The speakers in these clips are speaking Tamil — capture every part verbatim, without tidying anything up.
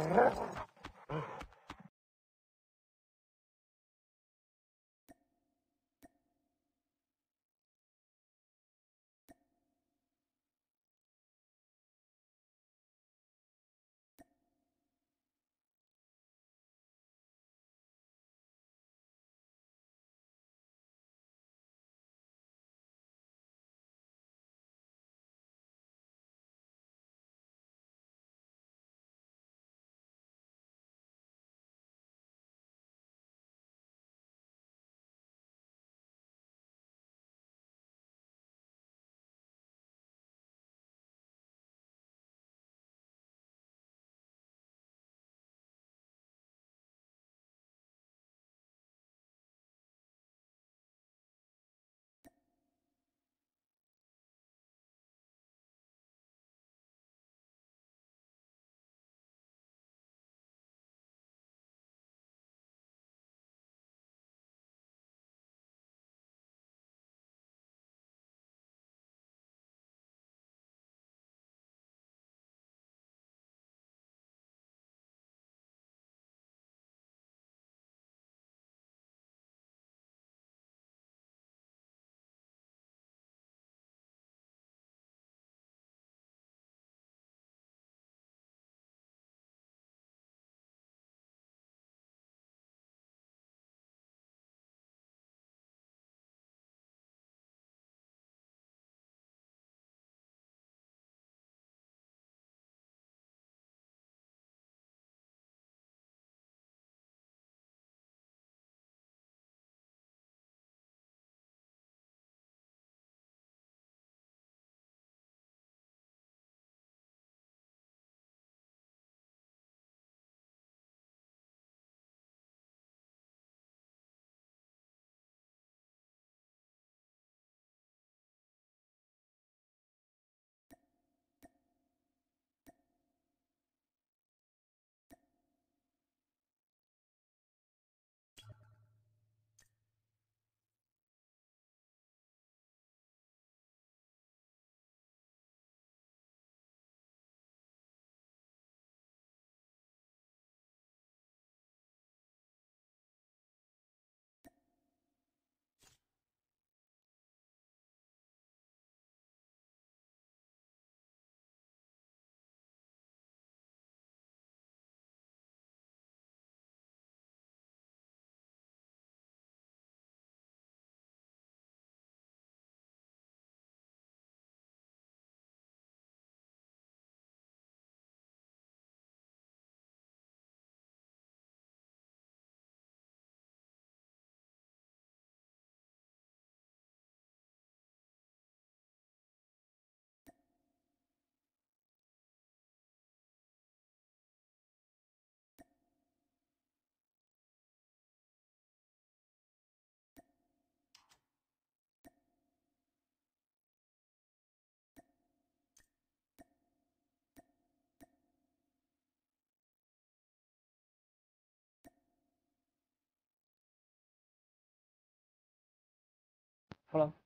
போலாம்.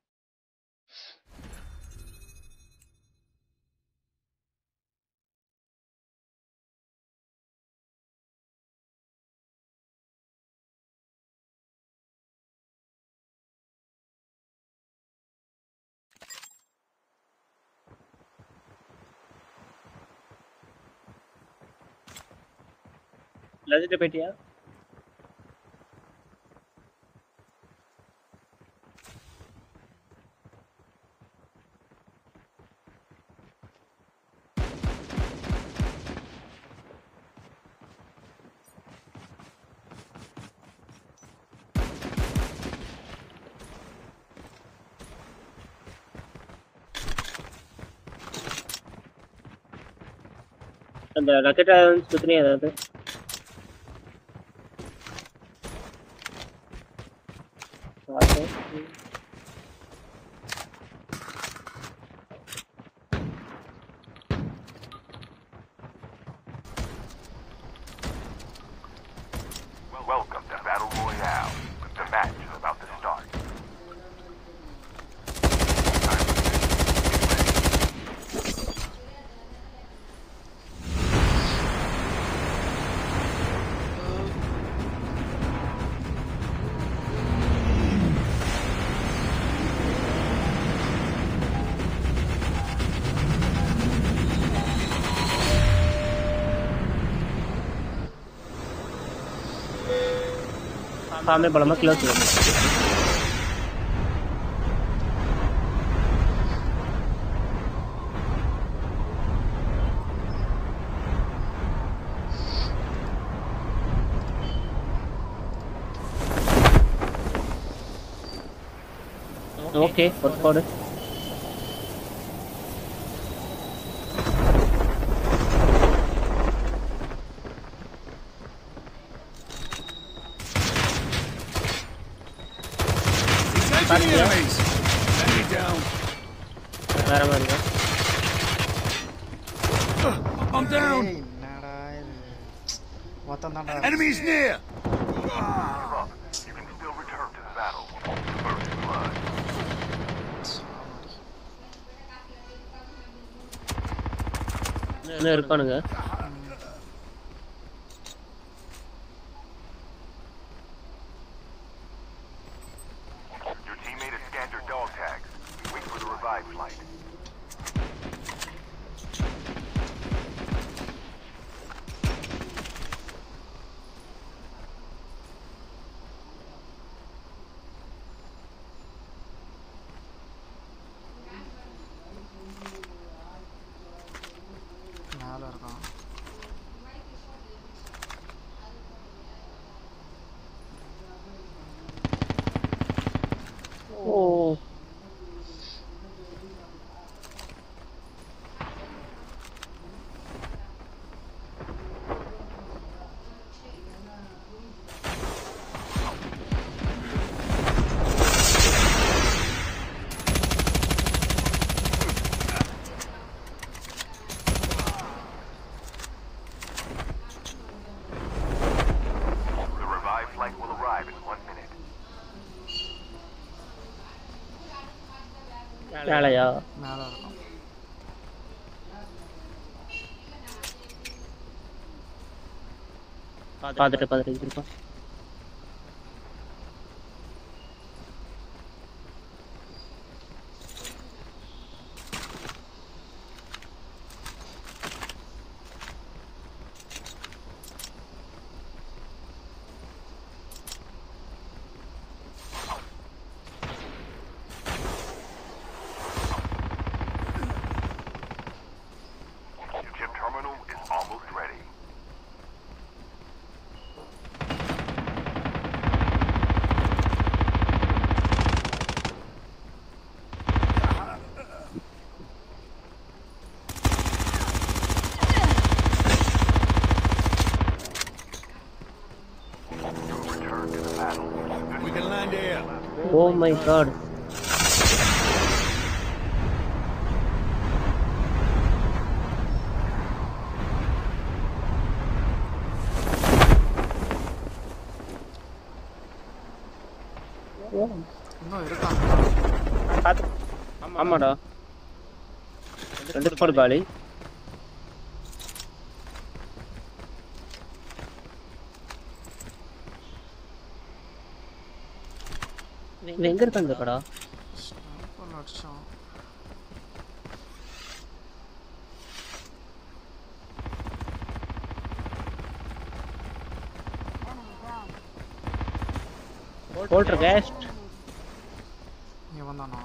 லஜிட்ட போயிட்டியா? அந்த ராக்கெட் சுத்தினியா ஏதாவது? Welcome to Battle Royale. The match is about to start. सामने बड़ा मत क्लोज ओके और squad Enemy enemies. Enemy down. வேற மாதிரி இருக்கு. I'm down. ஏய், என்னடா இது மொத்தம் தான்டா Enemies near. Give up. You can still return to the battle. First blood. இன்னும் இருக்கானுங்க Your teammate has scanned your dog tags. Wait for the revive flight. மேல இருக்கான் ஓ The revive flight will arrive in one minute. வேலையா மேல இருக்கான் பார்த்துட்டு பார்த்துட்டு இருப்பான் Your chip terminal is almost ready. You'll return to the battle. We can land here. Oh my god இன்னும் இருக்கான் பார்த்து ஆமாடா ரெண்டு ஸ்குவாட் காலி இது எங்க இருக்காங்க இந்த கடா ஸ்னைப்பர் அடிச்சான் போல்டர் கேஸ்ட் இவன் தானா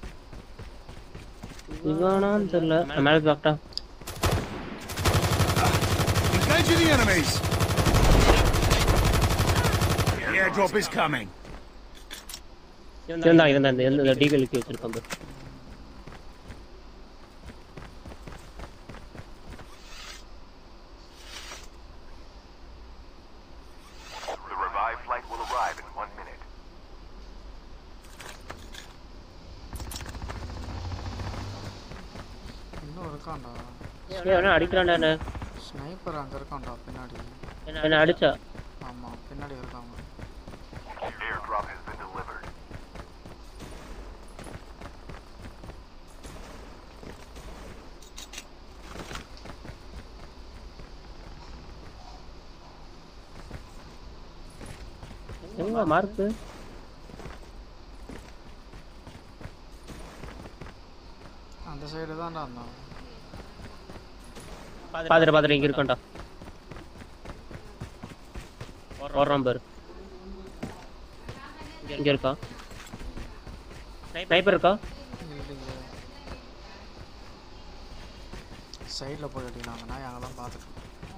இவனான்னு தெரியல மேலே டாக்டா Engaging the enemies. The airdrop is coming. இவன் தான் இவன் தான் இந்த டீகலுக்கு வச்சிருக்கான் பாரு. The revive flight will arrive in one minute. இன்னும் இருக்கான்டா ஏய் அவன அடிக்கிறான்டா என்ன ஸ்னைப்பர் அங்க இருக்கான்டா பின்னாடி என்ன அடிச்சா ஆமா பின்னாடி இருக்காங்க Airdrop has been delivered. எங்க மார்க் அந்த சைடு தான்டா இருந்தான் பாத்துட்டு பாத்துட்டு இங்க இருக்கான்டா ஓடுறான் பாரு இங்க இருக்கா? ஸ்னைப்பர் இருக்கா? இல்லைங்க. சைடில் போய் அடிக்கிறாங்க. நான் அங்கெல்லாம் பார்த்துட்டேன்.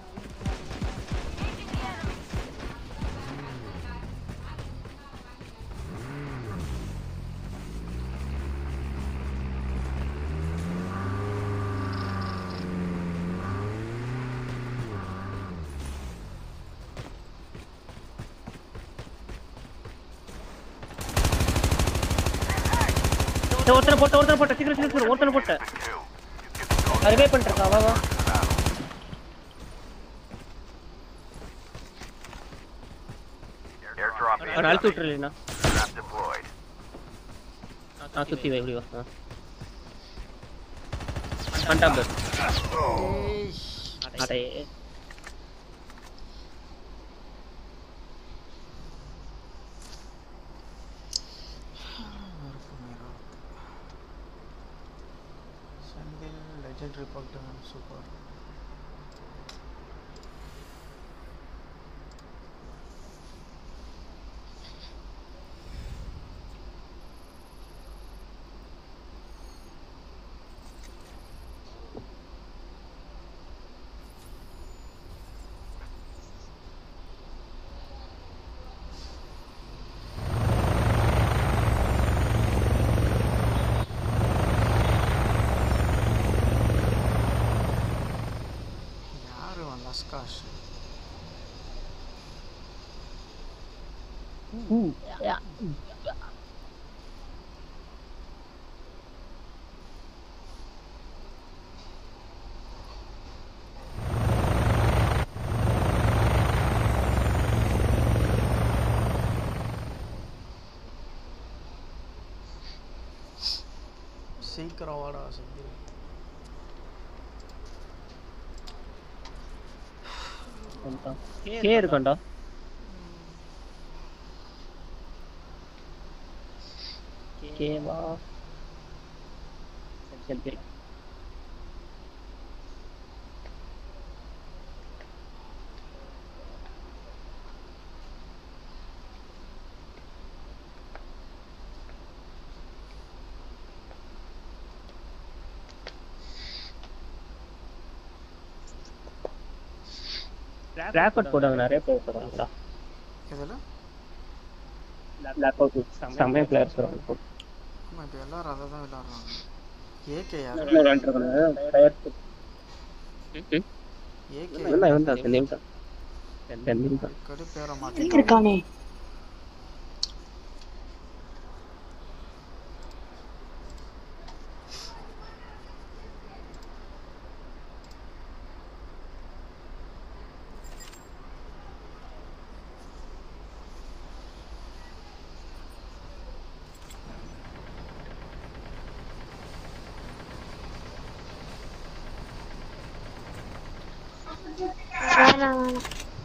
ஒருத்தனை போட்ட ஒருத்தனை போட்ட சீக்கிரம் சீக்கிரம் ஒருத்தனை போட்ட ரிவே பண்ணிருக்கா. வா வா Airdrop அவன் அழுத்தி விட்டுருலீண்ணா. trap deployed. நான் சுத்தி வை இப்படி வா. கண்டாம் பேர் அடே செந்தில் லெஜெண்டரி பக்டன் சூப்பர். Gosh. Ooh, yeah. சீக்கிரம் வாடா செந்தில். கே இருக்காண்டா. கேவா சரி பிளாக் அவுட் போடுவாங்க. நிறைய பேர் போடுவாங்கடா. எதுல பிளாக் அவுட் செமையா பிளேயர்ஸ் வராங்க. ஆமா இப்போ எல்லாரும் அதை தான் விளையாடுறாங்க. ஏகே யாரு விளையாண்டுருக்காங்க. டயர் ஏகே என்ன இவன் தான் செந்தில் தான். செந்தில் தான் கடி பேர மாட்டேன் இருக்கானே. வேணாம் வேணாம்.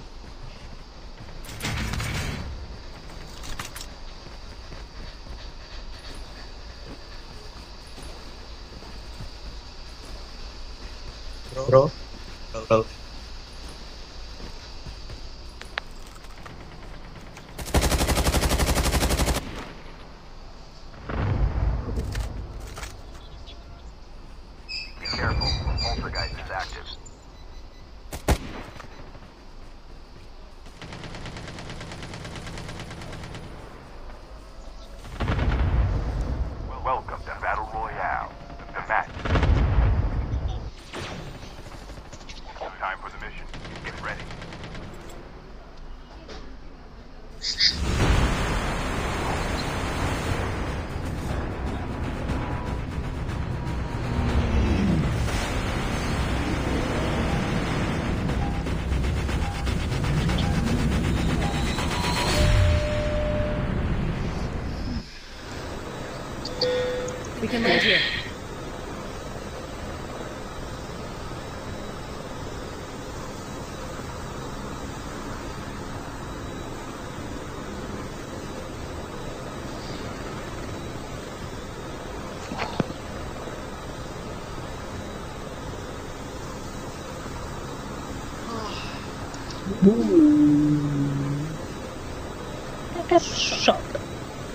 Bro, bro. Be careful. Poltergeist is active. Welcome to Battle Royale. The match. Time for the mission. Get ready. We can land here. Shot.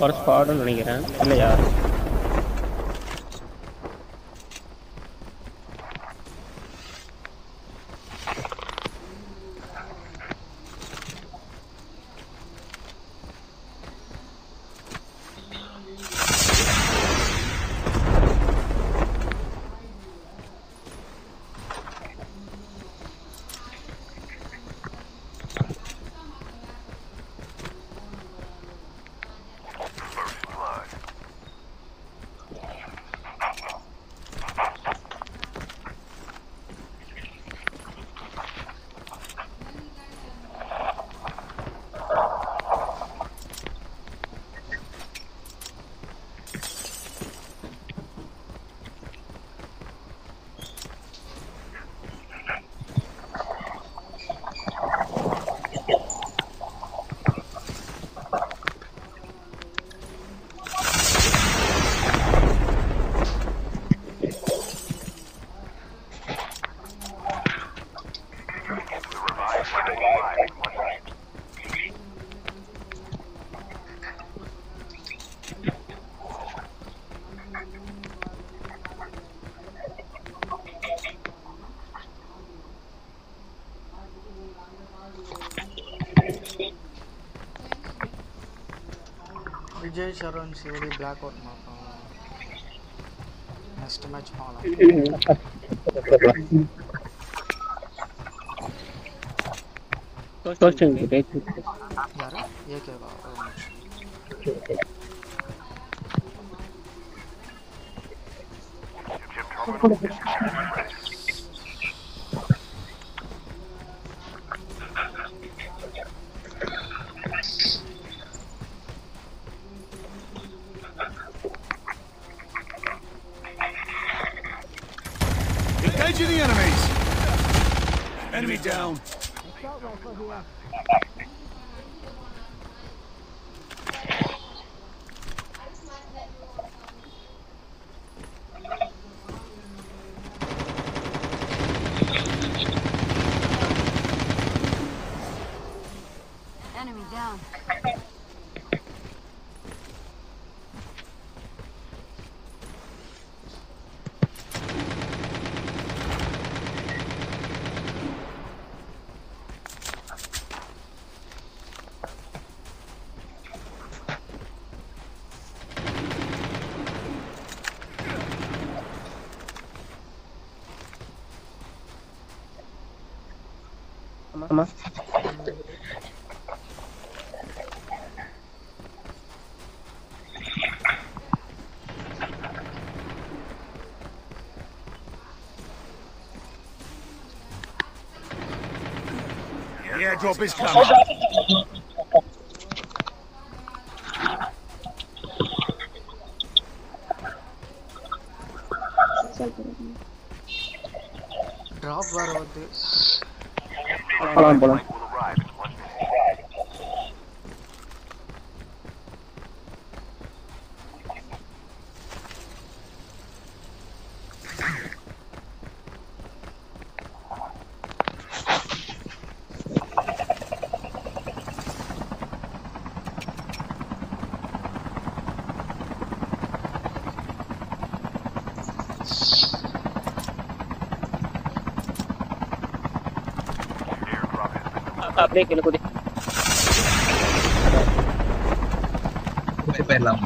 ஒரு ஸ்குவாடுன்னு நினைக்கிறேன். இல்லையா? Vijay Sharan C O D blackout மாட்டோம். நெக்ஸ்ட் மேட்ச் பார்க்கலாம். கோஸ்டிங் டேட் யாரு ஏகேவா? Engaging the enemies! Enemy down! Enemy down. ஆமா. The airdrop is coming. Drop வர வந்து போலாம் போலாம். Will arrive in one minute. அப்படியே கீழே குதி. போயிடலாம்.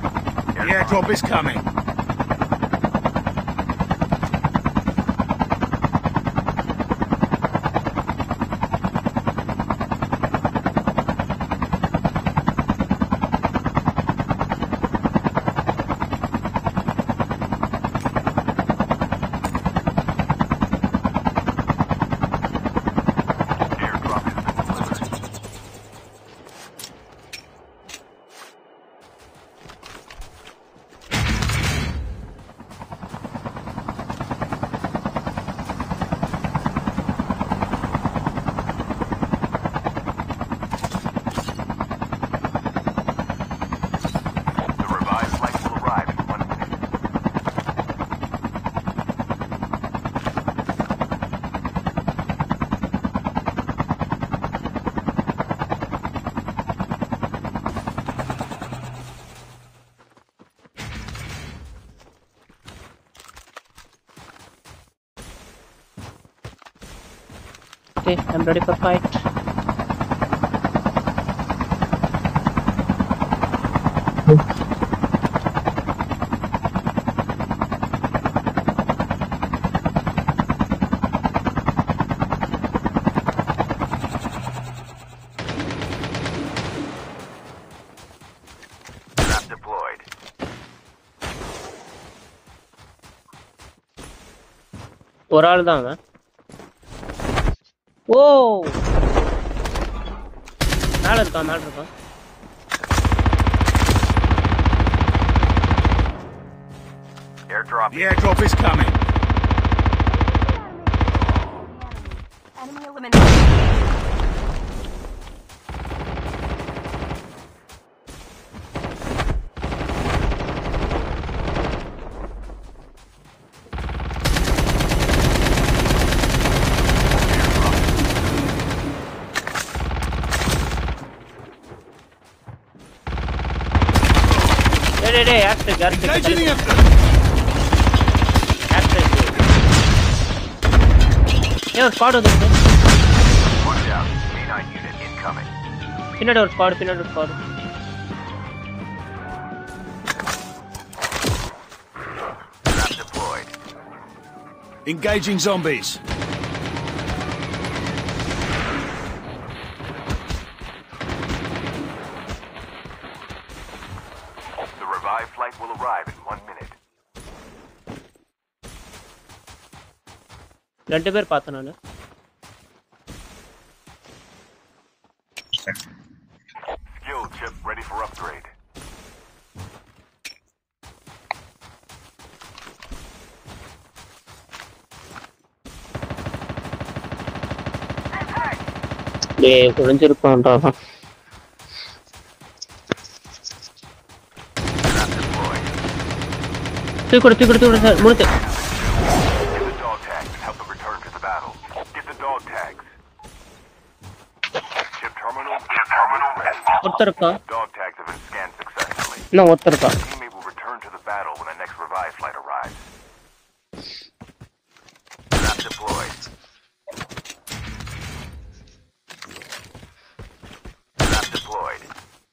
The airdrop is coming. Okay, I'm ready for fight. Trap deployed. ஒரு ஆள் தான் அவன். ஓ மேல இருக்கான் மேல இருக்கான். Airdrop. The airdrop is coming. Enemy eliminated. டேய் டேய் டேய் act act Engaging the enemy. Act. ஏய் ஒரு ஸ்குவாட் வந்துருக்கு. Watch out. C nine unit incoming. பின்னாடி ஒரு ஸ்குவாட் பின்னாடி ஒரு squad. Trap deployed. Engaging zombies. The revived flight will arrive in one minute. ரெண்டு பேர் பார்த்தேன் நானு. Skill chip ready for upgrade. டேய் புரிஞ்சிருப்பான்டா. Trap deployed. தூக்கு தூக்கு தூக்கு சார் முடிச்சு. Get the dog tags and help them return to the battle. Get the dog tags. Chip terminal. Chip terminal ready. ஒருத்தர் இருக்கான். Dog tags have been scanned successfully. இன்னும் ஒருத்தர் இருக்கான். Teammate will return to the battle when the next revive flight arrives. Trap deployed. Trap deployed.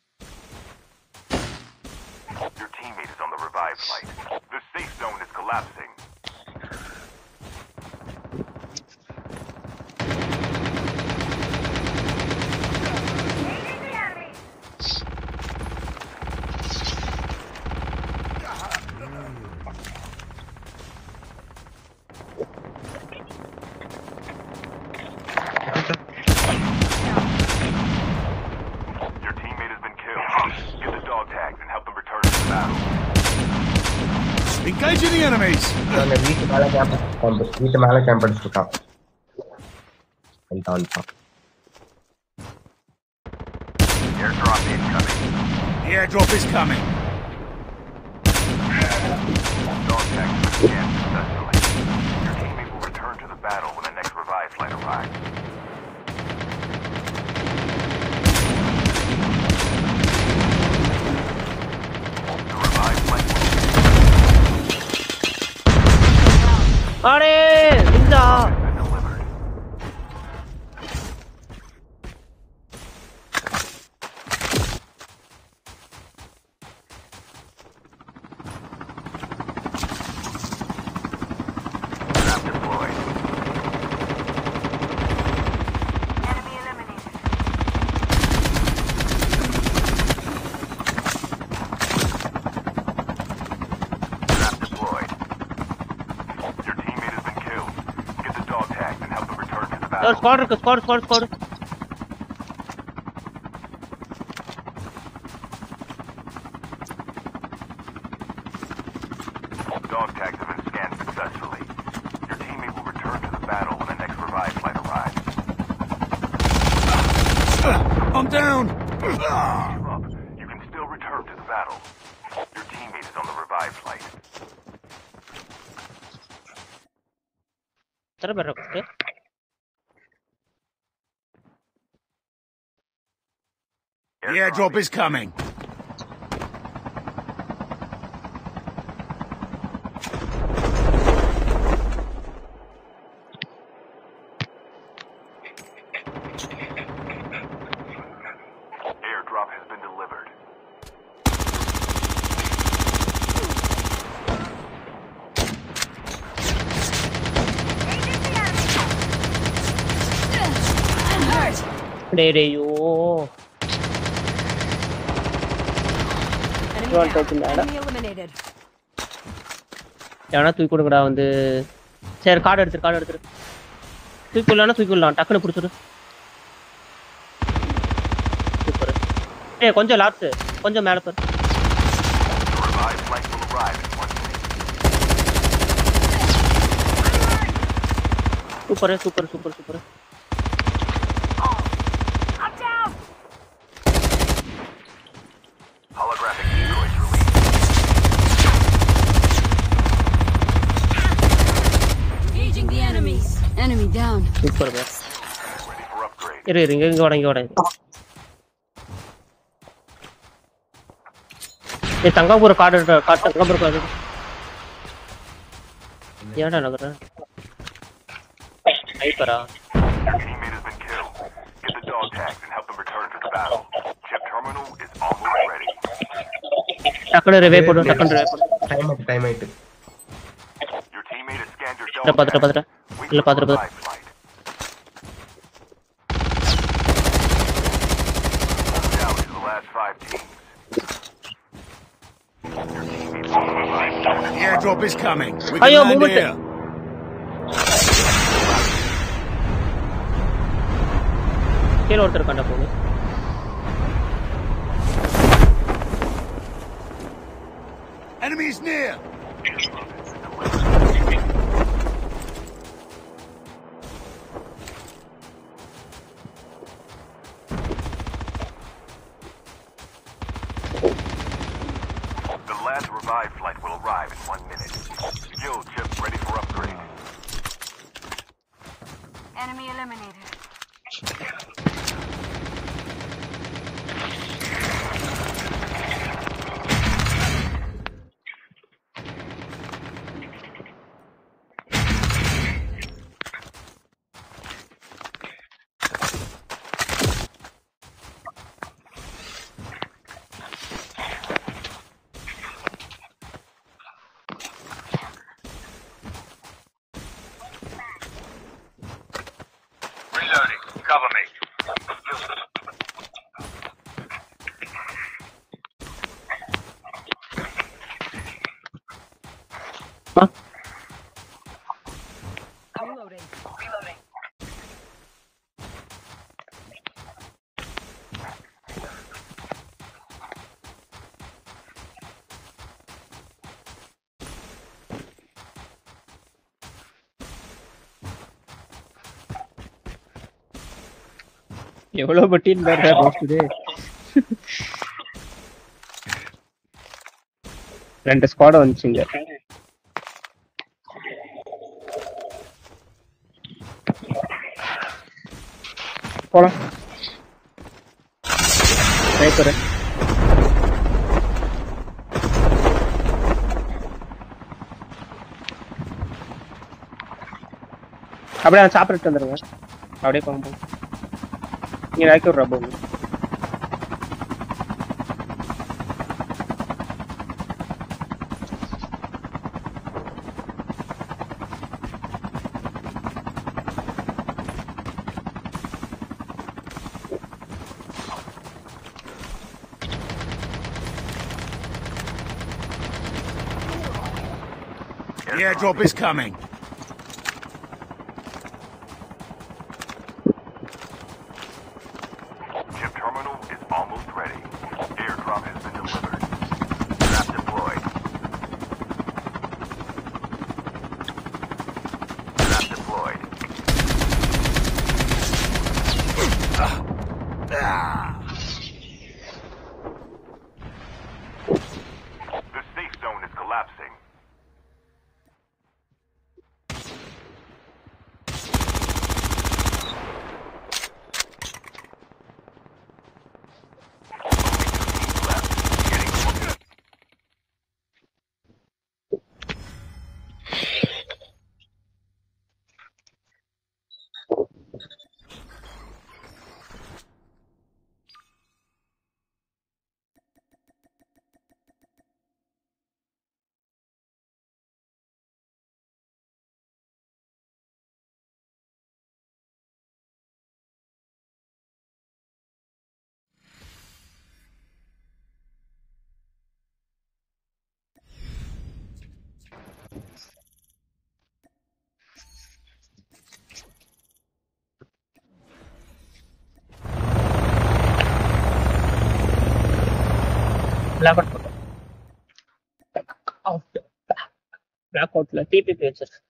Your teammate is on the revive flight. The safe zone is collapsing. Your teammate has been killed. Get the dog tags and help them return to the battle. Engaging the enemies. அந்த வீட்டு மேல கேம்ப் வீட்டு மேல கேம்ப் அடிச்சிருக்கான். வந்துட்டான். Airdrop incoming. The airdrop is coming. Dog tags have been scanned successfully. Your teammate will return to the battle when the next revive flight arrives. The revive flight will அடே ninja. be delivered. Trap deployed. Enemy eliminated. Trap deployed. Your teammate has been killed. Get the dog tags and help them return to the ஒரு battle. ஸ்குவாட் இருக்கு squad squad squad. Dog tags have been scanned successfully. Your teammate will return to the battle when the next revive flight arrives. I'm down. Give up. You can still return to the battle. Your teammate is on the revive flight. எத்தனை பேர் இருக்கு? The airdrop is coming. Airdrop has been delivered. டேய் டேய் யோ Enemy Don't down. touch him, Anna. Enemy eliminated. எவனா தூக்கி கொடுங்கடா வந்து சரி கார்டு எடுத்துரு கார்டு எடுத்துரு தூக்கி விடலாம்னா தூக்கி விடலாம் டக்குனு பிடிச்சிரு சூப்பர் ஏய் கொஞ்சம் லாப்ஸ் கொஞ்சம் மேலே பாரு The revived flight will arrive in one minute. Super super super super I'm down. Holographic decoys released. Engaging the enemies. Enemy down. Super பே Ready for upgrade. இரு இரு இங்க இங்க வாடா இங்க வாடா ஏய் தங்காபுர கார்டு கார்டு தங்காபுர கார்டு ஏன்டா நகர ஐப்பரா Your teammate has been killed. Get the dog tags and help them return to the battle. Chip terminal is almost ready. டக்குனு ரிவே போடு டக்குனு ரிவே போடு டைம் ஆயிட்டு டைம் ஆயிட்டு Your teammate has scanned your dog இத பாத்துட்டு பாத்துட்டு Wait இல்ல for the பாத்துட்டு revived flight. Down to the last five teams. Your teammates will revive. The airdrop is coming. We can Ayo, land move it. here. கீழ ஒருத்தர் கண்ட போகுது Enemies near. The last revived flight will arrive in one minute. Skill chip ready for upgrade. Enemy eliminated. Reloading. Cover me. Reloading. Reloading. எவ்வளவு பட்டின் பாருடா போஸ்ட் ரெண்டு ஸ்குவாட் வந்துச்சுங்க போலாம் சைப்பர் அப்படியே சாப்பிட்டு வந்துருங்க அப்படியே போங்க போங்க நீங்க ராக்கி விட்றா போங்க The airdrop is coming. Chip terminal is almost ready. Airdrop has been delivered. Trap deployed. Trap deployed. The safe zone is collapsing. Black out போட்டோம். Out. Black outல T P P வச்சிருக்கு.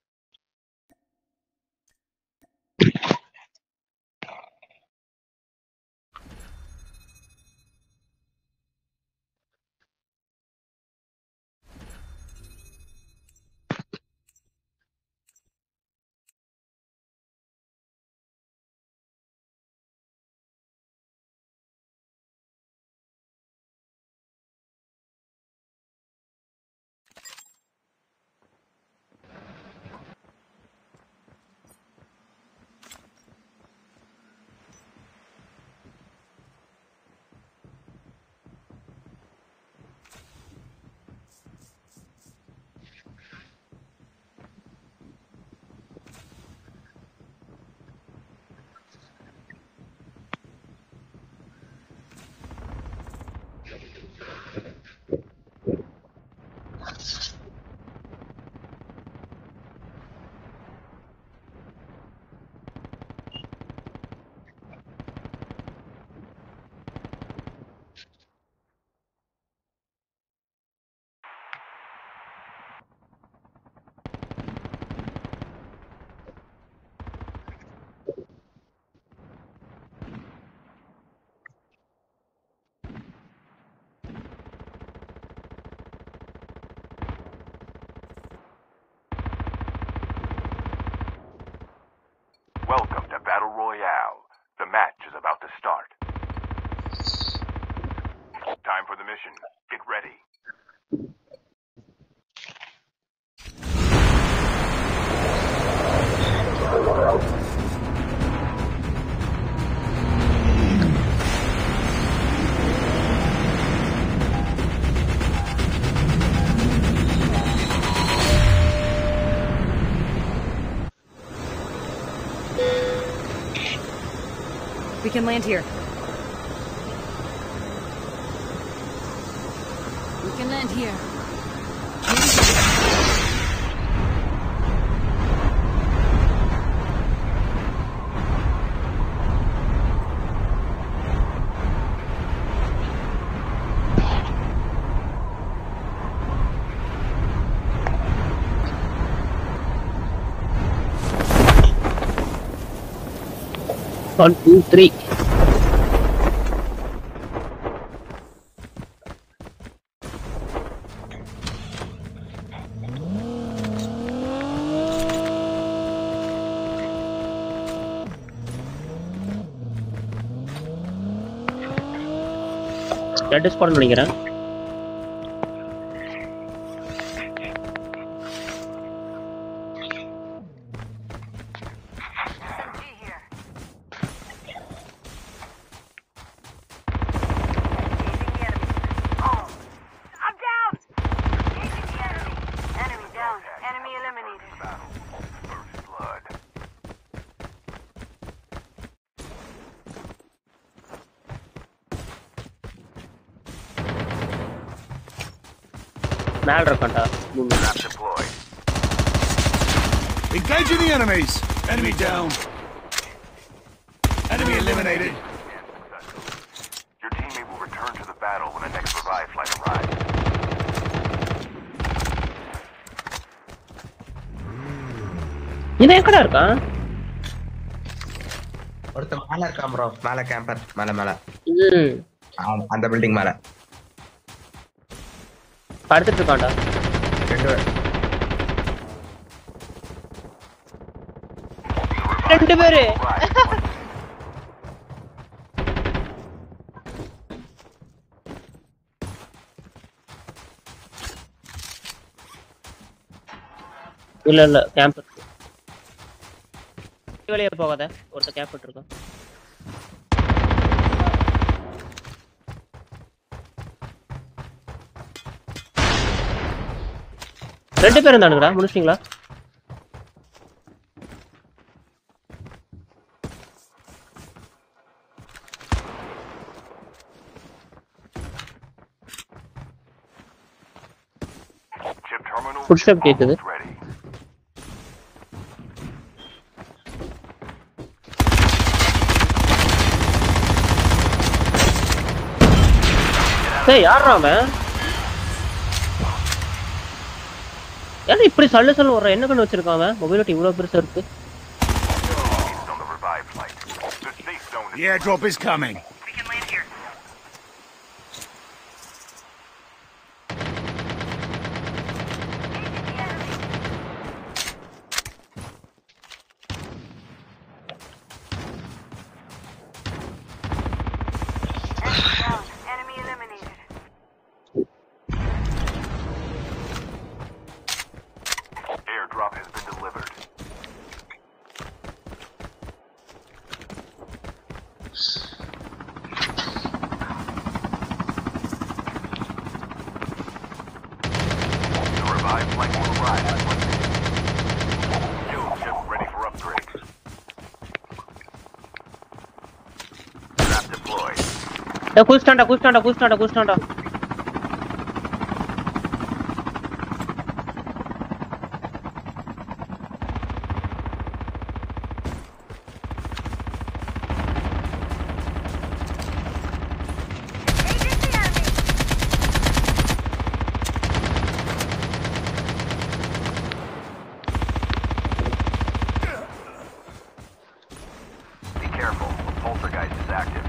Welcome to Battle Royale. The match is about to start. Time for the mission. Get ready. We can land here. We can land here. One, two, three. That is for நினைக்கிறேன். மேல இருக்கண்டா. Map deployed. Engaging the enemies. Enemy down. Enemy eliminated. Your teammate will return to the battle when the next revive flight arrives. இவன் எங்கடா இருக்கான்? ஒருத்தன் மேல இருக்கான் ப்ரோ. மேல கேம்பர். மேல மேல. ம். அந்த பில்டிங் மேல. படுத்துட்டு இருக்கான்டா. ரெண்டு ரெண்டு பேரு. இல்ல இல்ல கேம்ப் வெளியே போகாத. ஒருத்த கேம்ப் இருக்கான். ரெண்டு பேரும் தானுங்கடா. முடிச்சிட்டீங்களா? ஃபுட் ஸ்டெப் கேக்குது. ஏய் யாரா அவன்? ஏன்னா இப்படி சல்லு சல்லு வர்ற என்ன கண்ணு வச்சிருக்கான் அவன்? மொபைல் இவ்வளவு பெருசா இருக்கு. On the revive flight. The safe zone is The airdrop is coming. We can land here. Enemy eliminated. airdrop has been delivered. The revived flight will arrive in one minute. Fuel ship ready for upgrade. Trap deployed. ஏய் குஸ்டாண்டா குஸ்டாண்டா குஸ்டாண்டா குஸ்டாண்டா. Be careful. The poltergeist is active.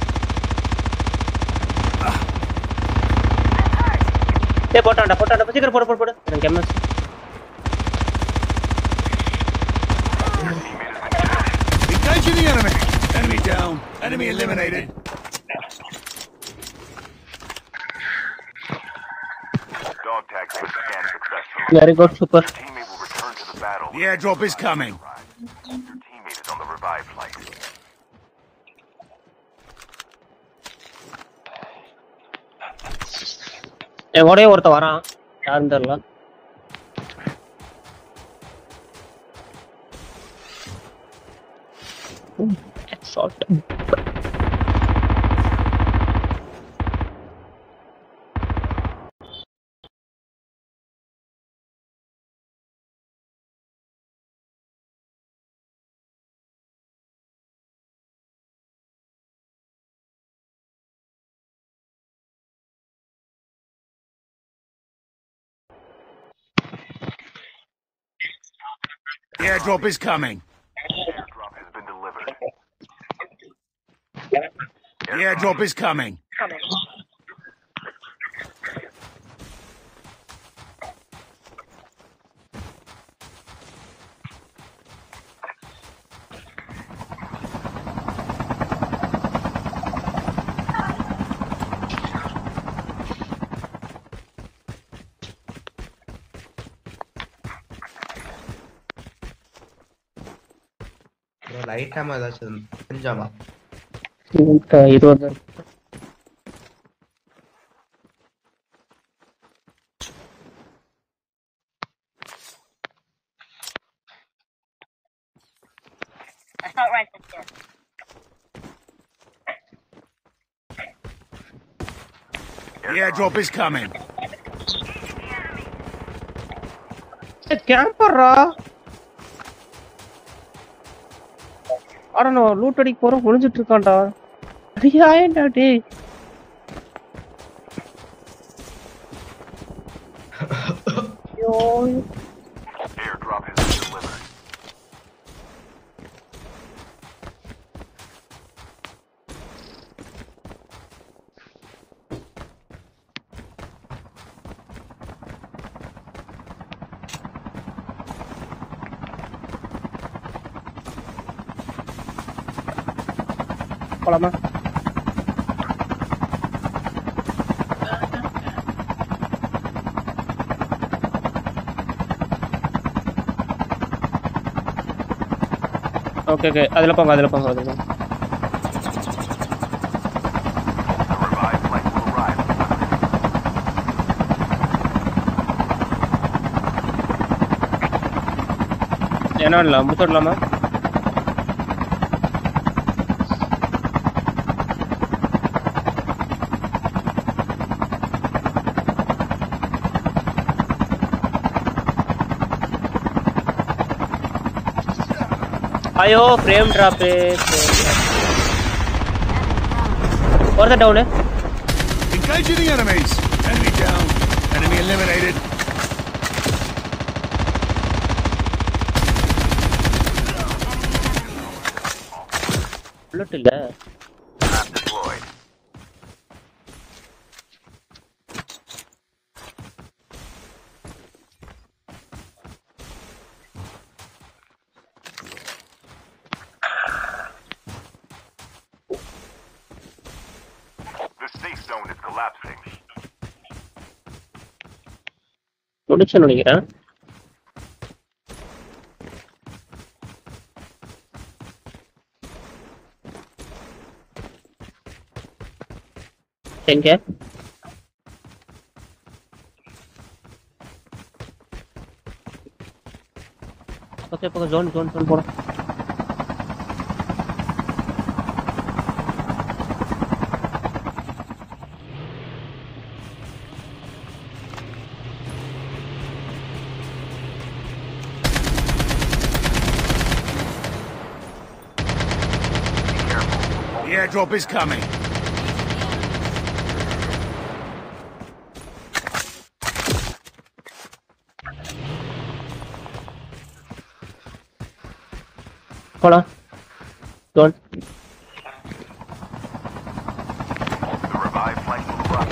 ஏய் போட்டான்டா போட்டான்டா சீக்கிரம் போடு போடு போடு. எனக்கு MS. Engaging the enemy. Enemy down. Enemy eliminated. Dog tag was scanned successfully. Very good super. Your teammate will return to the battle. The airdrop is coming. Your teammate is on the revive flight. என் கூடயே ஒருத்த வரான். யாருன்னு தெரியல. Shot. The airdrop is coming. Airdrop has been delivered. The airdrop is coming. Light ஆமா ஏதாச்சும் கொஞ்சமா இருபது Assault rifle there. The airdrop is coming. கேம்பர்ரா. அட நான் லூட் அடிக்க போறோம் ஒளிஞ்சிட்டு இருக்கான்டா. அடியா ஏன்டா டேய். Yo Airdrop has been delivered. போலாமா? ஓகே ஓகே அதுல போங்க அதுல போங்க அதுல போங்க. The revived flight will arrive in one minute. என்ன இல்ல முடிச்சிடலாமா? ஐயோ ஃப்ரேம் டிராப் ஒருத்த down. Engaging Engaging the enemies. Enemy down. Enemy eliminated. Bullet இல்ல. Trap deployed. The safe zone is collapsing. முடிச்சு நினைக்கிறேன். எங்க ஓகே பக்கம் ஜோன் ஜோன் ஜோன் போறோம். The airdrop is coming. போலாம் zone. The revived flight will arrive.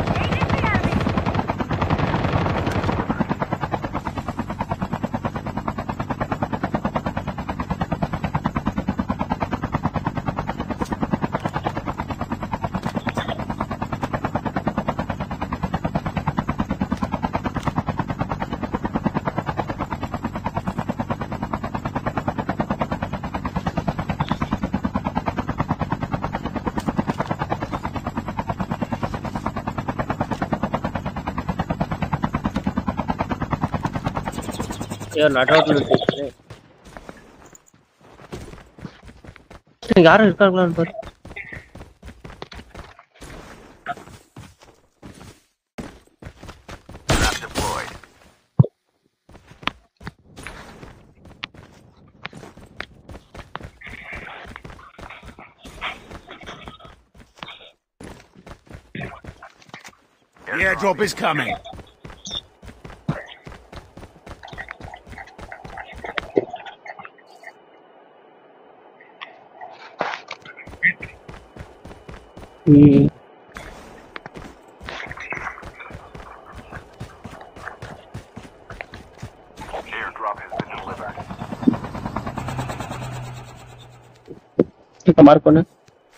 ஐயோ நடுரோட்ல இருக்கு. யாரும் இருக்காங்களான்னு பாரு. Trap deployed. The airdrop is coming. ம் Airdrop has been delivered. இப்ப மார்க் பண்ணு.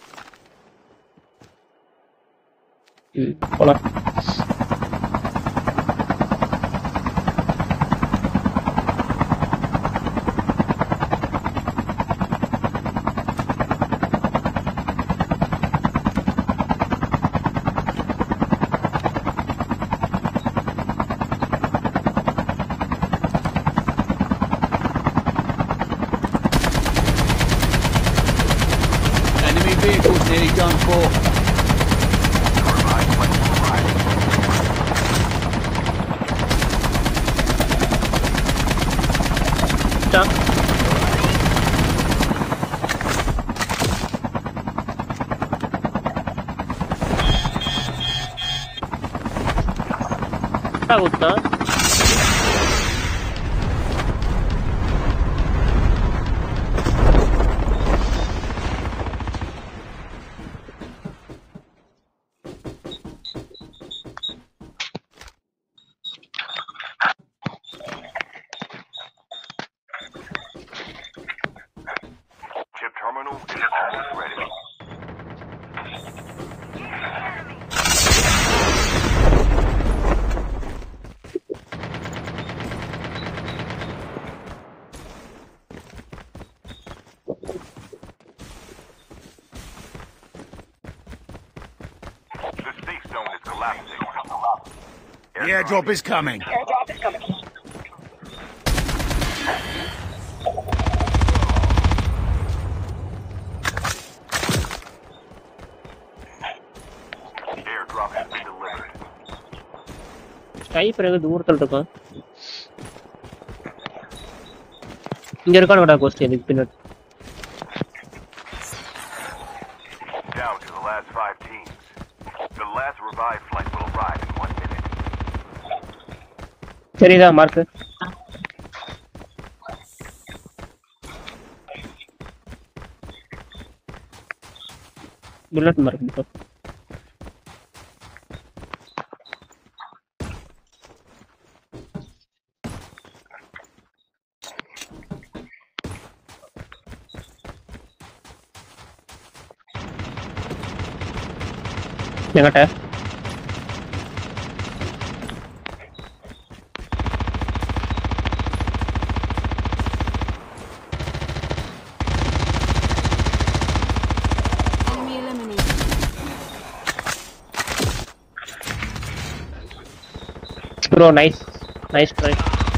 ம் போலாம். Enemy vehicle's nearly done for. The revived flight will arrive. Stop. குத்தா Chip terminal is almost ready. The safe zone is collapsing. The airdrop is coming. Airdrop is coming. Airdrop has been delivered. ஸ்கைப்பர் எங்க தூரத்துல இருக்கான். இங்க இருக்கானடா கோஸ்ட் எனக்கு பின்னாடி. Down to the last five teams. The last revived flight will சரிதா மார்க் புல்லட் மார்க் இப்போ எங்கட்ட Enemy eliminated. Bro nice nice try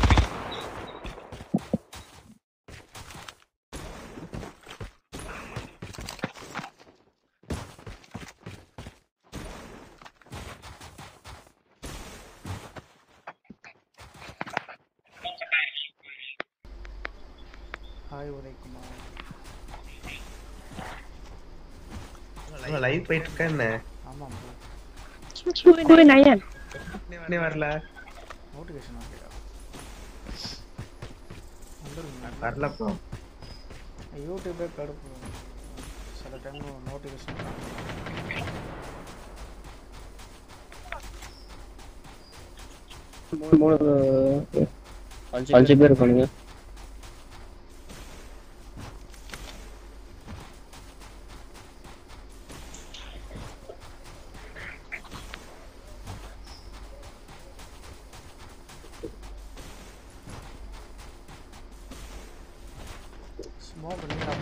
hi Udayakumar. Live போயிட்டு இருக்கா என்ன? ஆமாம் ப்ரோ. கோய் நயன் நீ வரல? நோட்டிஃபிகேஷன் ஆகலையா? வந்துருங்க. வரல ப்ரோ. யூடியூபே கடுப்பு. சில டைம் நோட்டிஃபிகேஷன் மூணு அஞ்சு பேர் இருக்கானுங்க. ஸ்மோக் பண்ணிடா.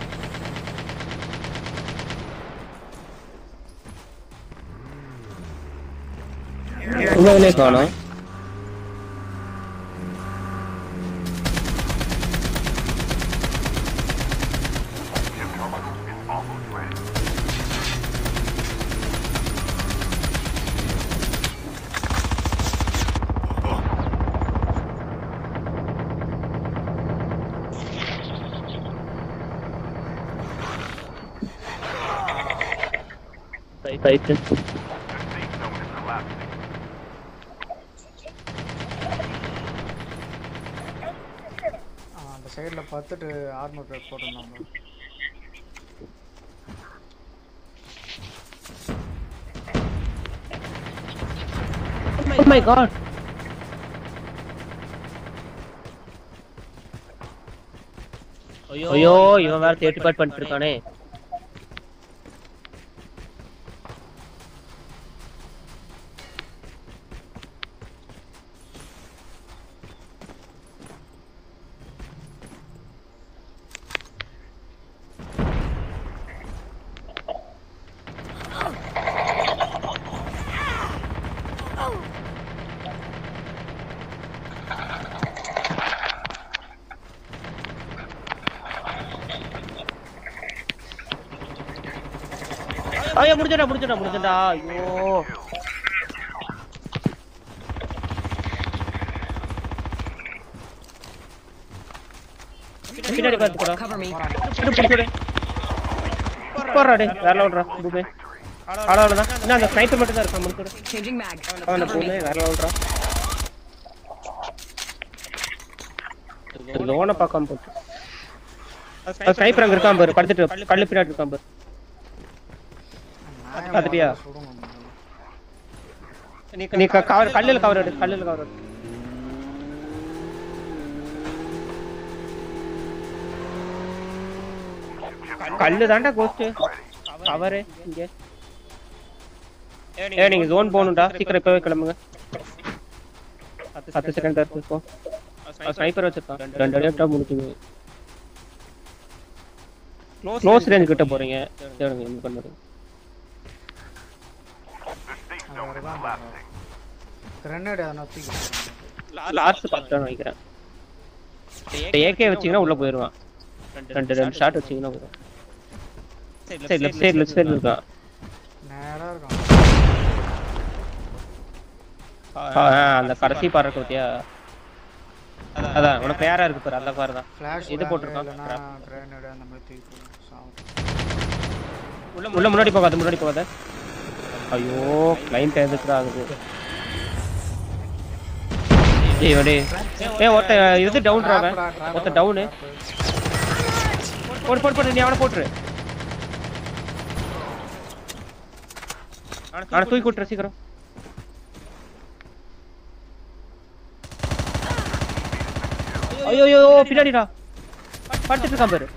உள்ளே காணோம். Right. அந்த சைடுல பார்த்துட்டு ஆர்மர் பேக் போட்டுருந்தாங்க. Oh my god. ஐயோ இவன் வேற தேர்ட்டி பார்ட் பண்ணிட்டு இருக்கானே. ஐயோ முடிஞ்சடா முடிஞ்சடா முடிஞ்சடா. ஐயோ பின்னாடி பார்த்து போடா. Cover me. பிடிச்சடே போறா டேய். வேற லவுட்ரா பூமே. ஆளாளடா. என்ன அந்த ஸ்னைப்பர் மட்டும் தான் இருக்கா முடிச்சடே. Changing mag. அவன Cover me. பூமே வேற லவுட்ரா. லோன பார்க்காம போட்டு. ஸ்னைப்பர் அங்க இருக்கான் பாரு. படுத்துட்டு கல்லு பின்னாடி இருக்கான் பாரு. பாத்துட்டியா? நீ கவர் கல்லுல கவர் எடு. கல்லுல கவர் எடு. கல்லு தான்டா கோஸ்ட். கவர் இங்க. ஏய் நீங்க ஜோன் போணும்டா. சீக்கிரம் இப்பவே கிளம்புங்க. பத்து செகண்ட் தான் இருக்கு. ஸ்னைப்பர் வச்சிருக்கான். ரெண்டு அடியா முடிச்சுங்க. க்ளோஸ் ரேஞ்ச் கிட்ட போறீங்க. தேடுங்க என்ன பண்ணுங்க. கிரனேட் எதனா தூக்கி லாஸ்ட் பத்து நினைக்கிறேன். ஏகே வச்சீங்கன்னா உள்ள போயிடுவான். ரெண்டு ரெண்டு ஷாட் வச்சீங்கன்னா போயிடும். சரி லெஃப்ட் சைடு லெஃப்ட் சைடு இருக்கா. நேரா இருக்கான். அந்த கடைசி பாரு பத்தியா? அதான் உனக்கு பேரா இருக்கு பாரு. அந்த பாரு தான் ஃபிளாஷ் இது போட்டுருக்கான். கிரனேட் அந்த மாதிரி தூக்கி சாவு. உள்ள உள்ள முன்னாடி போகாத முன்னாடி போகாத. ஐயோ கிளைண்ட் எதுக்குடா ஆகுது. டேய் டேய் ஏய் ஒருத்த இது டவுன் ராவ ஒருத்த டவுன் போடு போடு போடு நீ அவன போட்ரு அவன தூக்கி கூட்ற சீக்கிரம் ஐயோ ஐயோ பின்னாடிடா படுத்துட்டு இருக்கான் பாரு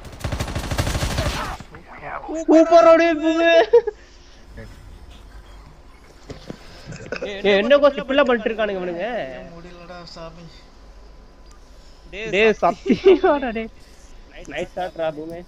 சூப்பர் ஓடி பூவே ஏய் என்ன கோஸ் இப்பல பண்ணிட்டு இருக்கானுங்க இவனுங்க முடியலடா சாமி டேய் சத்தியமாடா டேய் நைஸ் ஷாட் ரா பூமே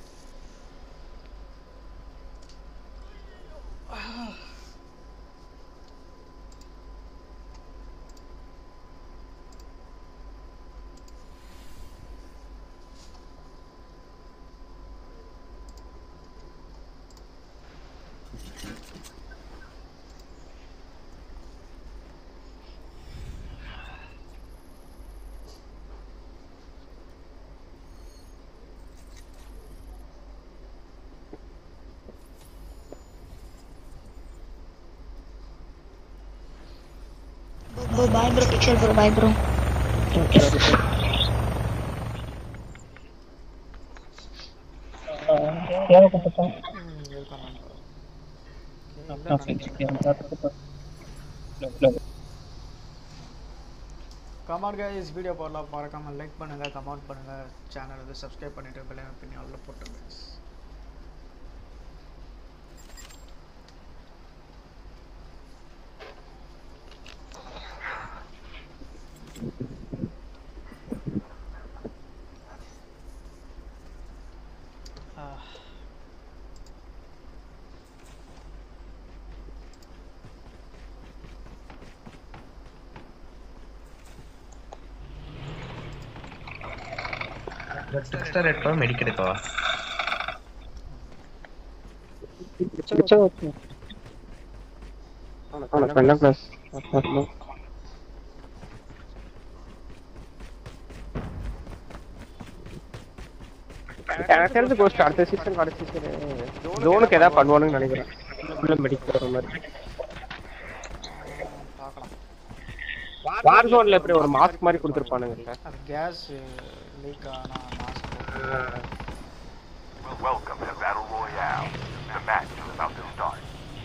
Bro, bye bro, pixel bro, bye bro. யாரோ கூப்பிட்டா கமெண்ட் गाइस வீடியோ போடலாம் மறக்காம லைக் பண்ணுங்க கமெண்ட் பண்ணுங்க சேனலை வந்து சப்ஸ்கிரைப் பண்ணிட்டு பெல் ஐகான் பண்ணி ஆல்ல போட்டுருங்க guys சிக்ஸ் ஸ்டார் எடுப்பா மெடிக் எடுக்கவா சச்சோ ஆனா பண்ண ப்ளஸ் வரணும் கேரக்டர்ஸ் கோஸ்ட் அடுத்த சீசன் அடுத்த சீசன் ஜோனுக்கு ஏதாவது பண்ணுவானுன்னு நினைக்கிறேன் உள்ள மெடிக் போற மாதிரி பார்க்கலாம் வார் ஜோன்ல எப்படி ஒரு மாஸ்க் மாதிரி கொடுத்திருப்பானுங்க அது கேஸ் லீக் ஆனா mask Welcome to Battle Royale. The match is about to start.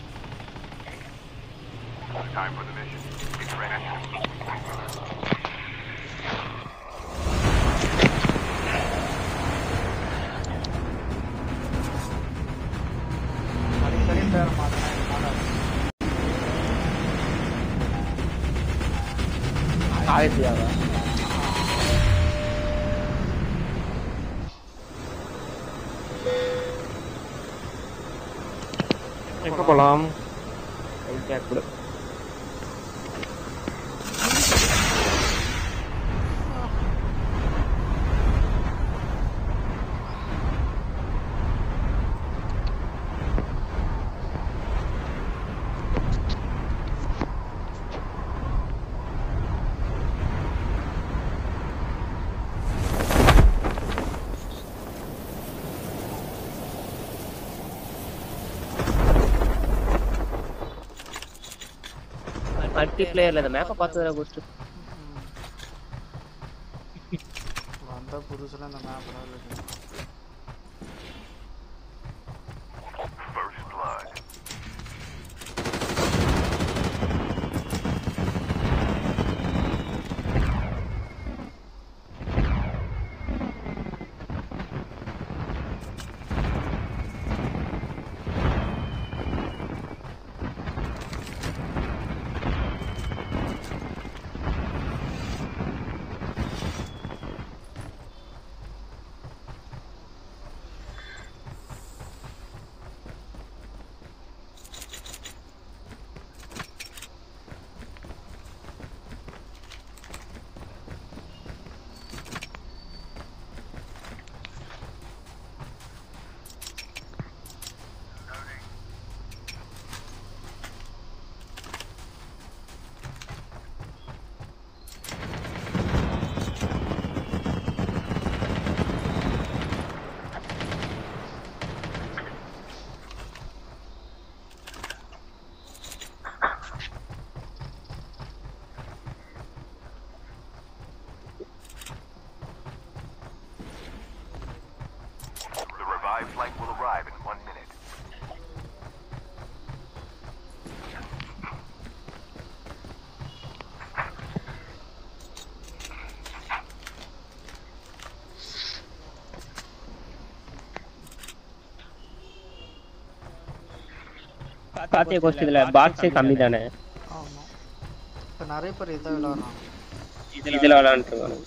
It's time for the mission. Get ready. சரி சரி பேர் மாத்தணும் ஆயிரத்தியாவா எப்போ போலாம் கூட மல்டி பிளேயர்ல இந்த மேப்பை பார்த்ததுல கோஸ்ட் வந்த புதுசுல இந்த மேப் இருக்கு First blood. flight will arrive in one minute. பாத்தியா கோஸ்ட் இதுல பாக்ஸே கம்மி தானே. ஆமா இப்போ நிறைய பேர் இதை விளையாடுறாங்க. இதுல விளையாண்டுட்டு இருக்காங்க.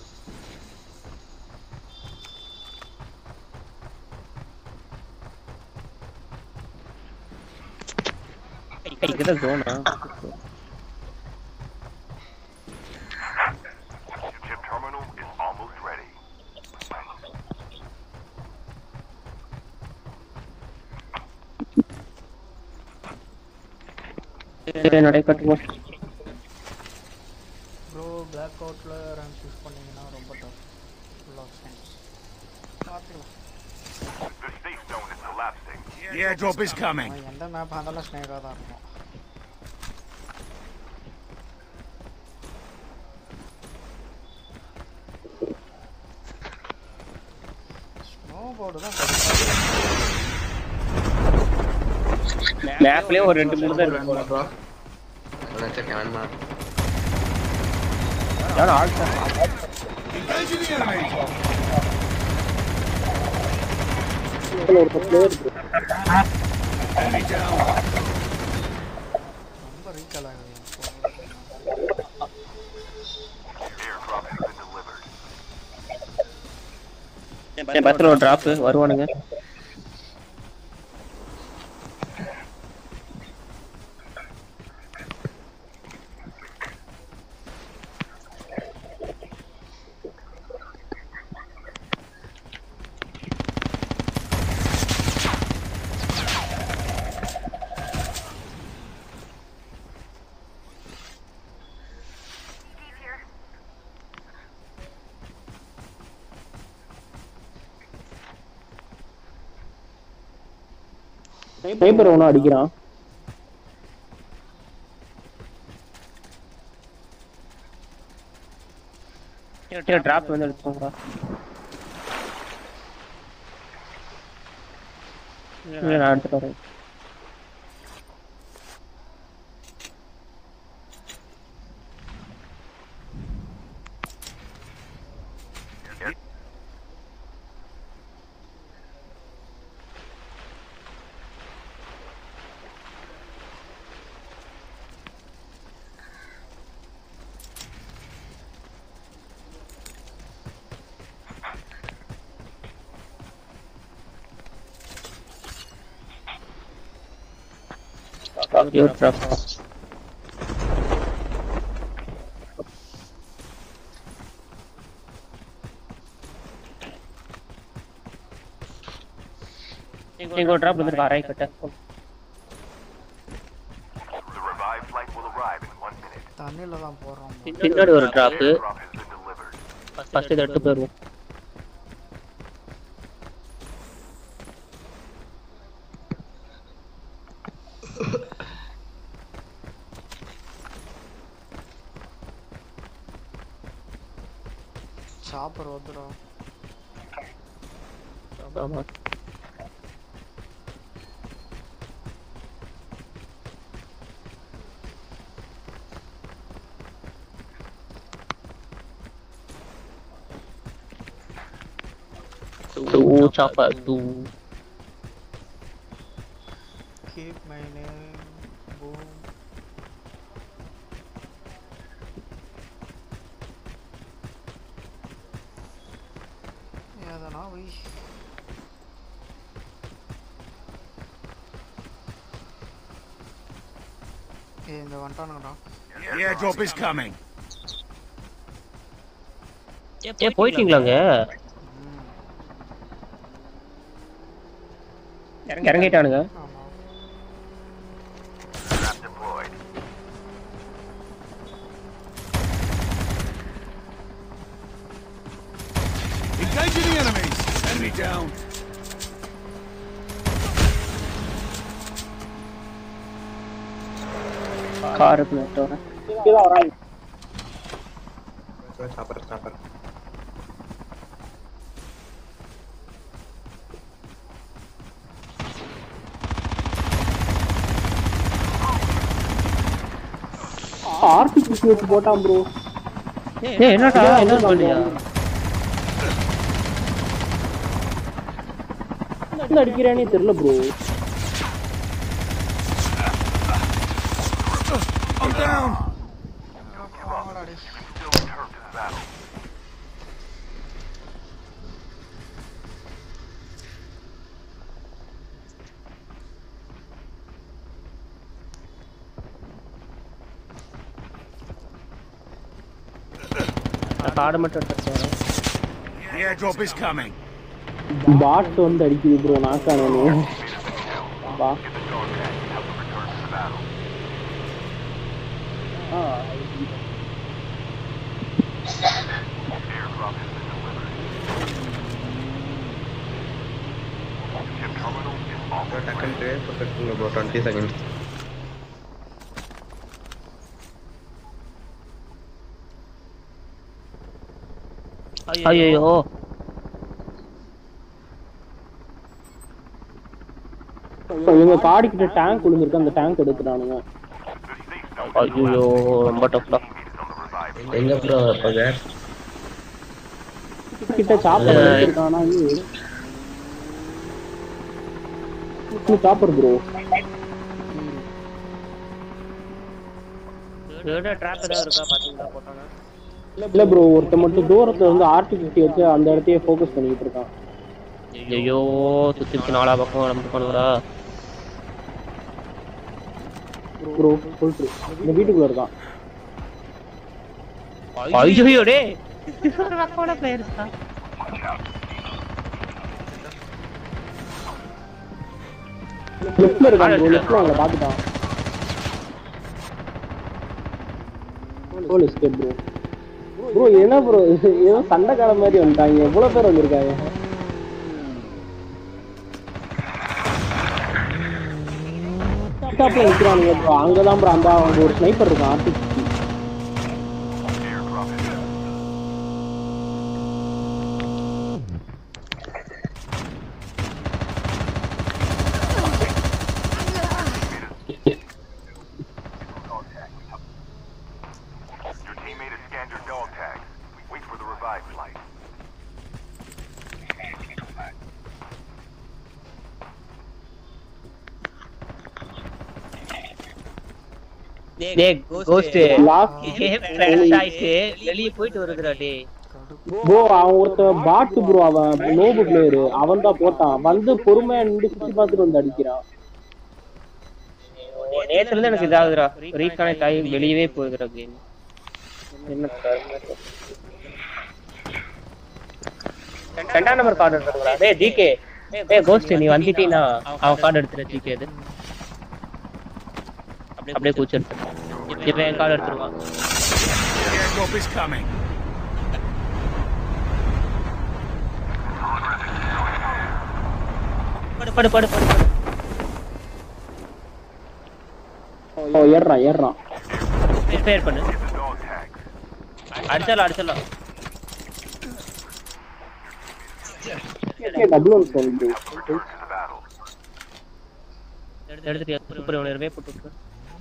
இதுதான் ஜோனா. Chip terminal is almost ready. நடக்கட்டும். ப்ரோ பிளாக் அவுட்ல ரன் யூஸ் பண்ணீங்கன்னா ரொம்ப டஃப். Full of sense. பாத்துக்கலாம். The safe zone is collapsing. The airdrop is coming. எந்த மேப் இருந்தாலும் ஸ்னேகா தான் இருக்கும். ஸ்னோ போர்டு தான் மேப்லயே ஒரு ரெண்டு மூணு தான் இருக்கு. யாரோ ஆல்சா Engaging the enemy. Enemy down. ரொம்ப ரீகால் ஆகுது. Airdrop has been delivered. என் பத்திரம் ஒரு டிராப் வருவானுங்க. ஸ்னைப்பர் ஒன்னும் அடிக்கிறான். டிராப் வந்து எடுத்துக்கோங்க. நான் எடுத்துட்டு வரேன். Your trap. Ingo drop with the right cut. The revived flight will arrive in one minute. தண்ணில தான் போறோம். பின்னாடி ஒரு drop. Airdrop has been delivered. First இத எடுத்து போயிடுவோம். சாப்பர் வந்துடா. ஆமா. Two chopper, two. Keep my name. Boom. ஏதனா வை. ஏ இந்த வந்துட்டானுங்கடா. The airdrop is coming. ஏ போயிட்டீங்களாங்க? இறங்கிட்டானுங்க. ஆமா. Trap deployed. Engaging the enemies. Enemy down. காருக்கு நட்டோட. Chopper chopper. ஆர்டிபிசி வச்சு போட்டான் ப்ரோ. ஏய் என்னடா என்ன பண்ணியா? என்ன அடிக்கிறானே தெரியல ப்ரோ. I'm down. கார்டு மட்டும் எடுத்துறேன். The airdrop is coming. பாட் வந்து அடிக்குது ப்ரோ நாக்கானே. பா. ஆ டக்கன் ட்ரேஸ் பக்கத்துல ப்ரோ twenty seconds. ஐயோ இவங்க காடி கிட்ட டேங்க் விழுந்திருக்கு, அந்த டேங்க் எடுத்துறானுங்க. ஐயோ ரொம்ப டஃப்டா. எங்க ப்ரோ பங்க கிட்ட சாப்பர் எடுத்துறானா? நீ சாப்பர் ப்ரோ. ஏடா ட்ராப் ஏதா இருக்கா பாத்தீங்களா போட்டானா? இல்ல ப்ரோ, ஒருத்த மட்டும் தூரத்துல இருந்து ஆர்டிபிசி வச்சு அந்த இடத்தையே ஃபோக்கஸ் பண்ணிட்டு இருக்கான். ஐயோ சுத்தி நாலா பக்கம் நம்ம பண்ணுறா ப்ரோ. சொல்லிட்டு இந்த வீட்டுக்குள்ள இருக்கான். ஐயோ டேய் ரக்கோட பிளேயர்ஸ் தான். லெஃப்ட்ல இருக்கான் ப்ரோ. லெஃப்ட்ல அவங்கள பாத்துட்டான். Police gate bro. ப்ரோ என்ன ப்ரோ ஏதோ சண்டைக்கார மாதிரி வந்துட்டாங்க. எவ்வளவு பேர் வந்திருக்காங்க? டாப்ல நிக்கிறானுங்க ப்ரோ. அங்கதான் ப்ரோ அந்த அவங்க ஒரு ஸ்னைப்பர் இருக்கான். ஆர்டிபிசி டேய் கோஸ்ட் லாஸ்ட் கேம் கிராஷ் ஆயிட்டு வெளிய போயிட்டு வருதுடா டேய். ப்ரோ அவன் ஒருத்த பாட் ப்ரோ. அவன் நோபு பிளேயர். அவன் தான் போட்டான். வந்து பொறுமையா நின்று சுத்தி பார்த்துட்டு வந்து அடிக்கிறான். நேத்துல இருந்து எனக்கு இதாகுதுடா. ரீகனெக்ட் ஆகி வெளியவே போகுதுடா கேம். என்ன ரெண்டாம் நம்பர் கார்டு எடுத்துறா. டேய் ஜிகே டேய் கோஸ்ட் நீ வந்துட்டீனா அவன் கார்டு எடுத்துற. ஜிகே அது அப்படியே கூச்சு எடுத்து இப்ப என் கார்டு எடுத்துருவான். The airdrop is coming. படு படு படு படு படு. ஓ ஏறறான் ஏறறான். ரிப்பேர் பண்ணு. அடிச்சலாம் அடிச்சலாம். ஓகே டபுள் ஒன் சொல்லுங்க. எடுத்துட்டு சூப்பர் ஒன் ரிவே போட்டு விட்டு.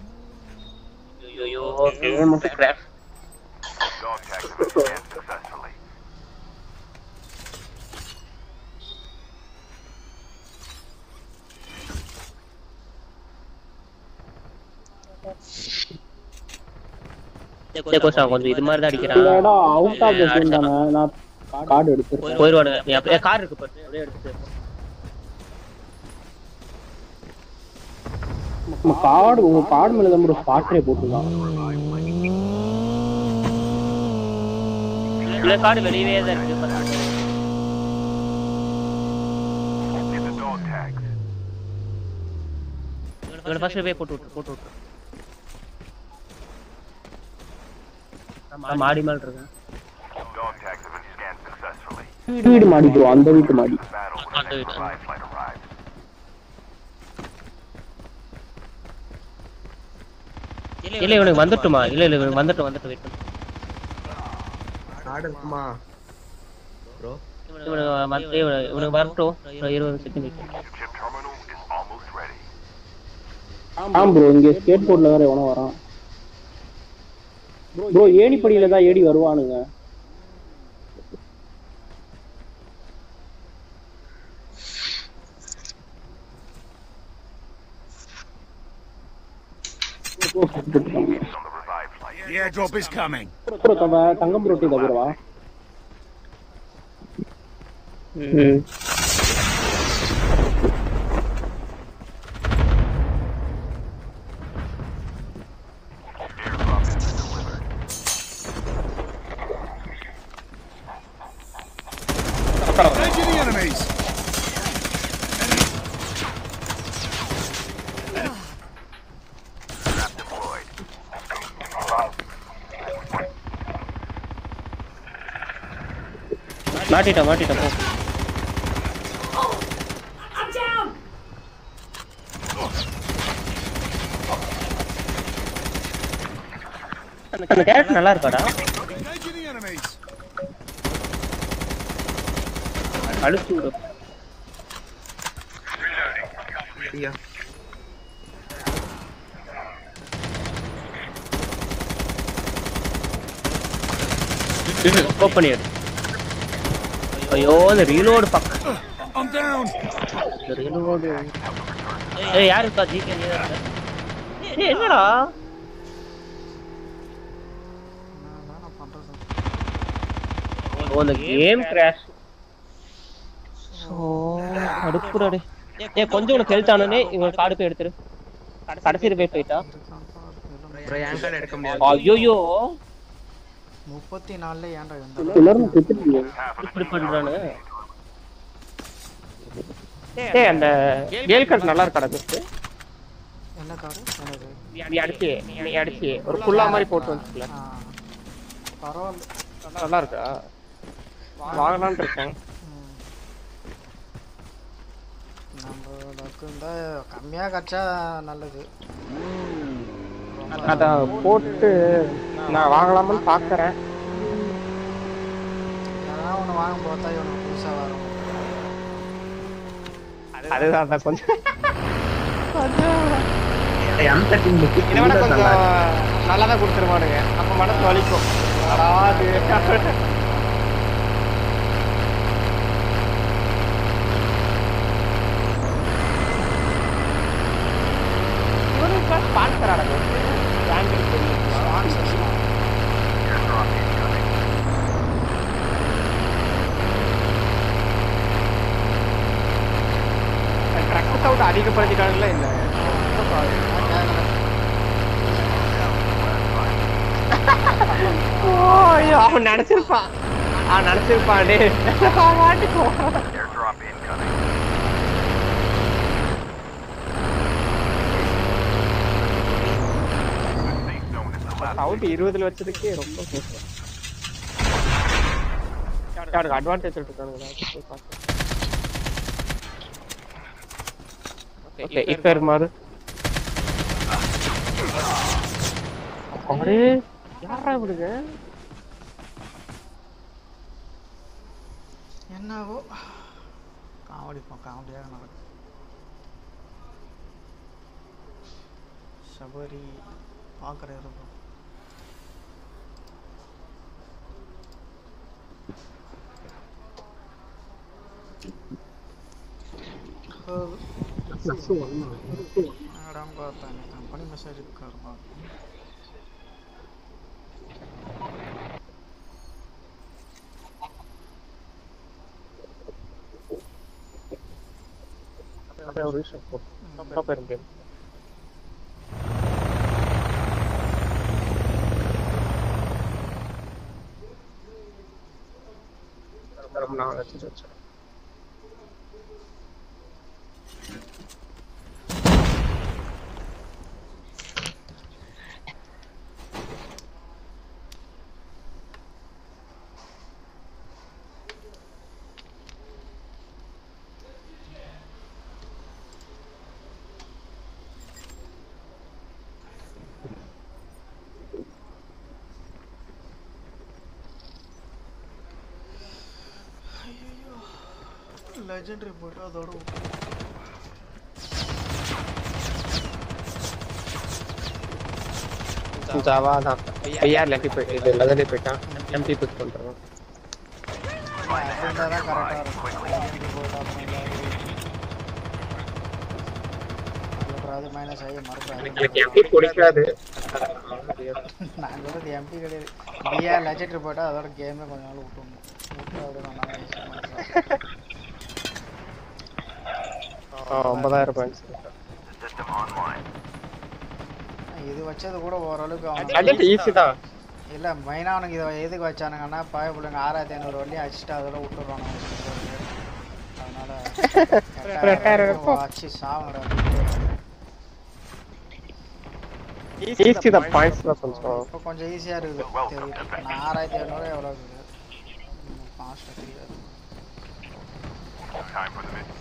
ஐயோ கேம் மட்டும் crash. Dog tag has been scanned successfully. Ghost கொஞ்சம் இது மாதிரி தான் அடிக்கிறான். இந்த இடம் அவுட் ஆஃப் தி ஜோன் தானே. நான் கார்டு எடுத்துறேன். போய்டுவானுங்க. நீ அப்படியே கார் இருக்கு பாரு. அப்படியே எடுத்து நம்ம கார்டு உங்க கார்டு மேல தான் ஒரு ஸ்பாட்ரே போட்டுதான். இல்ல கார்டு வெளியவே தான் இருக்கு பாருங்க. Get the dog tags. இவனை ஃபர்ஸ்ட் வே போட்டு விட்டு போட்டு விட்டு. நான் மாடி மேல இருக்கேன். Dog tags have been scanned successfully. வீடு மாடி ப்ரோ. அந்த வீட்டு மாடி. Battle when அந்த the வீடு. revive flight arrives. இல்ல இவனுக்கு வந்துட்டுமா? இல்ல இல்ல இவனுக்கு வந்துட்டு வந்துட்டு வெயிட் பண்ணு. கார்டு இருக்குமா ப்ரோ? இவனுக்கு மத்த இவனுக்கு வரட்டும். இருபது செகண்ட் வெயிட் பண்ணு. Chip terminal is almost ready. ஆம் ப்ரோ. இங்க ஸ்கேட் போர்ட்ல வேற எவனோ வரான். ப்ரோ ஏணிப்படியில தான் ஏடி வருவானுங்க. The airdrop is coming. Bro தம்ப தங்கம் ரொட்டி தான் ப்ரோவா. ம் Engaging the enemies. Trap deployed. மாட்டிட்டா மாட்டிட்டா போ. அந்த கேரக்டர் நல்லா இருக்காடா. Engaging the enemies. அழுத்து விடு. ஸ்கோப் பண்ணிடு. ஐயோ இந்த ரீலோட் பக்கம். I'm down. இந்த ரீலோட். ஏய் யார் இருக்கா ஜிகே நீ தான் இருக்க. ஏய் என்னடா? நான் தான் பண்றது. ஓ இந்த கேம் கிராஷ். சோ அடுப்புடா. ஏய் கொஞ்சம் உனக்கு ஹெல்த் ஆனனே இவன் கார்டு போய் எடுத்துரு. கடைசில போய் போய்டா. ப்ரோ என் கார்டு எடுக்க முடியாது. ஐயோ முப்பத்தி நாலுல ஏன்டா இருந்தா எல்லாரும் செத்துட்டீங்க. இப்படி பண்றானே. டேய் அந்த கேல் கார்டு நல்லா இருக்காடா பெஸ்ட். என்ன கார்டு என்னது? நீ அடிச்சி நீ அடிச்சி ஒரு புல்லா மாதிரி போட்டு வந்துட்டல. ஆ பரவாயில்லை. நல்லா இருக்கா? வாங்கலாம்னு இருக்கேன். நம்ம லக்கு இருந்தா கம்மியா கச்சா நல்லது. அத போட்டு நான் வாங்கலாம்னு பாக்குறேன். நான் ஒன்னு வாங்க போறதா இவனுக்கு புதுசா வரும். அதுதான் அத கொஞ்சம் எம் தேர்ட்டீன் இத விட கொஞ்சம் நல்லா தான் கொடுத்துருவானுங்க. அப்ப மனசு வலிக்கும். அடாது இவனுக்கு ஸ்பான்சர் ஆடா வாங்கி ஸ்பான்சர் ட்ரக் சவுண்ட் அதிகப்படுத்திட்டானுங்களா இல்ல? ஓ அவன் நினைச்சிருப்பான். அவன் நினைச்சிருப்பான் டே மாட்டிக்கோ. Airdrop incoming. Safe zone is the last. Sound இருபதுல வச்சதுக்கே ரொம்ப சூப்பர். யாருக்கு அட்வான்டேஜ் எடுத்துட்டானுங்களா? ஓகே இப்ப மாறு. அரே யாரா விடுங்க. என்னவோ காமெடி போ காமெடியாக நடக்கும். சபரி பார்க்குற இருக்கும். மேடம் பார்த்தேன் கம்பெனி மெசேஜ் இருக்காருமா. அப்படியே ஒரு விஷயம் போட்டு போயிருங்க. ரொம்ப நாள் வச்சு வச்சு லெஜெண்டரி போட்டு அதோட ஜாவா தான் ஐஆர் லெஃப்ட் போய் இது லெதர்ல போய்ட்டான் எம்டி புஷ் பண்றோம் இருந்தா தான் கரெக்டா இருக்கும் அது மைனஸ் ஆகி மறுபடியும் எம்டி பிடிக்காது நான் சொல்றது எம்பி கிடையாது பிஆ லெஜெண்டரி போட்டா அதோட கேமே கொஞ்ச நாள் விட்டுணும் ஒன்பதாயிரம் பாயிண்ட்ஸ் இது வச்சது கூட ஓரளவுக்கு அவன் ஈஸி தான் இல்ல மெயினா அவனுக்கு இதை எதுக்கு வச்சானுங்கன்னா பாய பிள்ளைங்க ஆறாயிரத்தி ஐநூறு வள்ளி அடிச்சுட்டு அதோட விட்டுறானு அதனால வச்சு சாவுங்கடா ஈஸி தான் பாயிண்ட்ஸ் தான் கொஞ்சம் இப்போ கொஞ்சம் ஈஸியா இருக்குது தெரியுது நான் ஆறாயிரத்தி ஐநூறு எவ்வளோ இருக்குது ஃபாஸ்ட்டாக தெரியாது Time for the mission.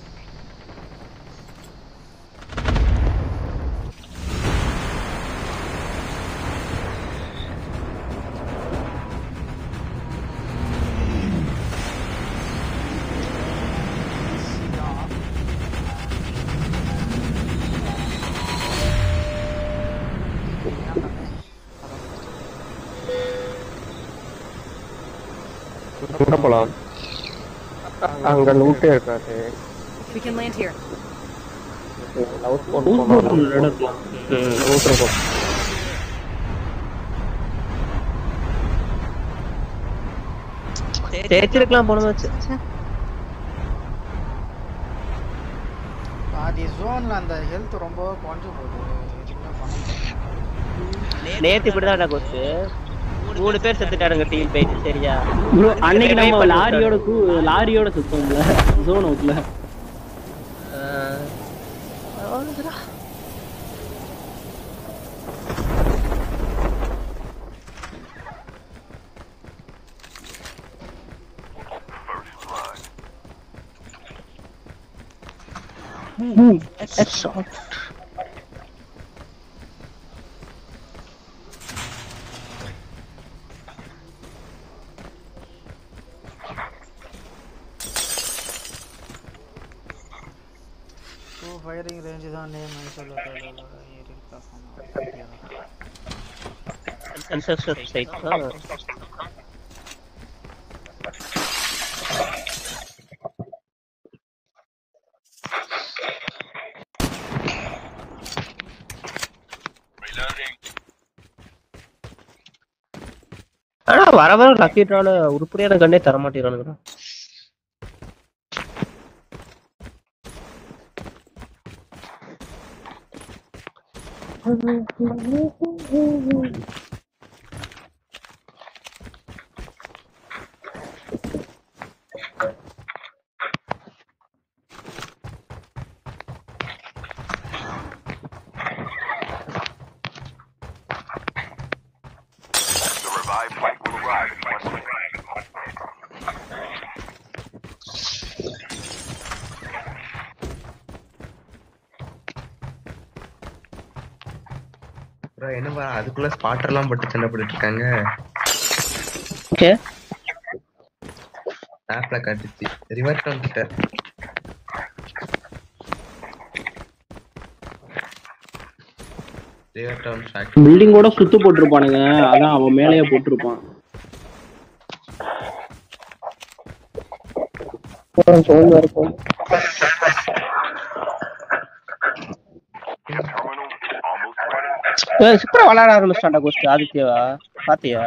கூட போலாம் அங்க லூட்டே இருக்காது We can land here. Loud போன் எடுக்கலாம் லூட்டர் போ தேய்ச்சிருக்கலாம் போன வச்சு பாதி ஜோன்ல அந்த ஹெல்த் ரொம்ப கொஞ்சம் போகுது எதுவுமே பண்ண முடியல நேத்து இப்படிதான் கோஸ்ட் மூணு பேர் செத்துட்டாருங்க டீம் போயிட்டு சரியா அன்னைக்கு நம்ம லாரியோட லாரியோட சுத்தம்ல ஜோன் அவுட்ல Headshot. டூ ஃபயரிங் ரேஞ்ச் தான் நேம் சொல்லுறது ஏறி Ancestor site. ஆனா வர வர லக்கி டிரால உருப்படியான கண்ணே தர மாட்டேறானுங்க என்னப்பா அதுக்குள்ள ஸ்பாட்டர் எல்லாம் போட்டு சண்டை போட்டுட்டு இருக்காங்க. ஓகே ஆப்ல காட்டுச்சு ரிவர்ஸ் வந்துட்ட ரிவர்ஸ் டவுன் ஷாக் பில்டிங் கூட சுத்து போட்டுருப்பானுங்க. அதான் அவன் மேலேயே போட்டுருப்பான். சோல்ல இருக்கும். சூப்பரா விளையாட ஆரம்பிச்சிட்டான்டா கோஸ்ட் ஆதித்யவா பாத்தியா?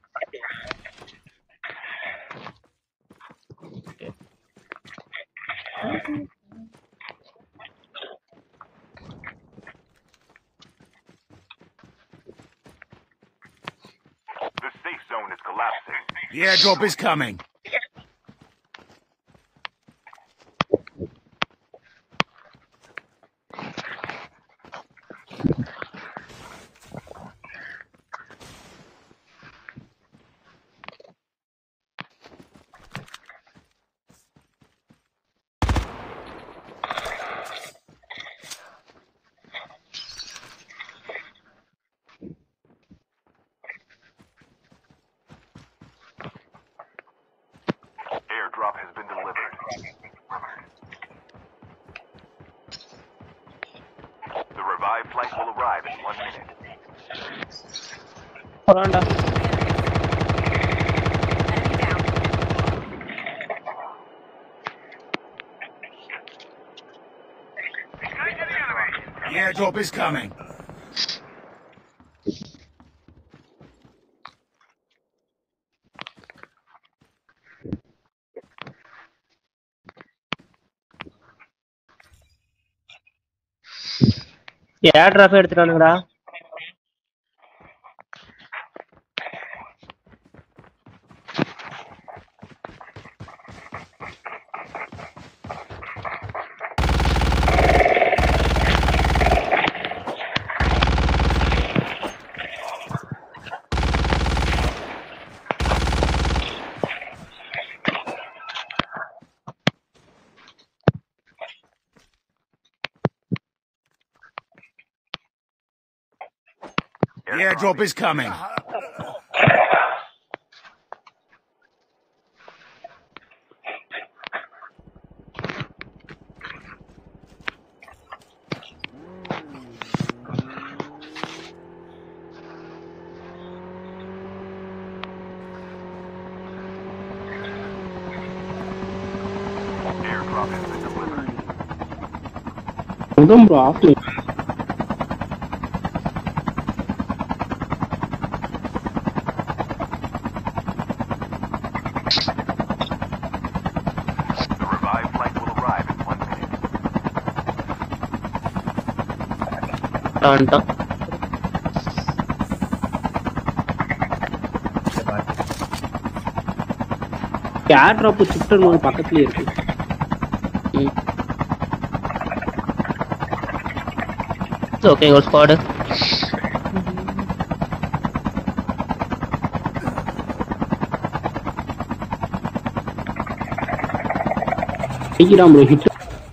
The safe zone is collapsing. The airdrop is coming. Airdrop has been delivered. The revived flight will arrive in one minute. போறான்டா. The airdrop is coming. Air drop எடுத்துட்டானுங்கடா. The airdrop is coming. Airdrop has been delivered. Udam bro after. The revived flight will arrive in one minute. வந்துட்டான். ஏர் டிராப் ஷிஃப்டர் மூணு பக்கத்துலயே இருக்கு. ஓகே ஒரு ஸ்குவாட். அடிக்கிறான் ப்ரோ ஹிட்.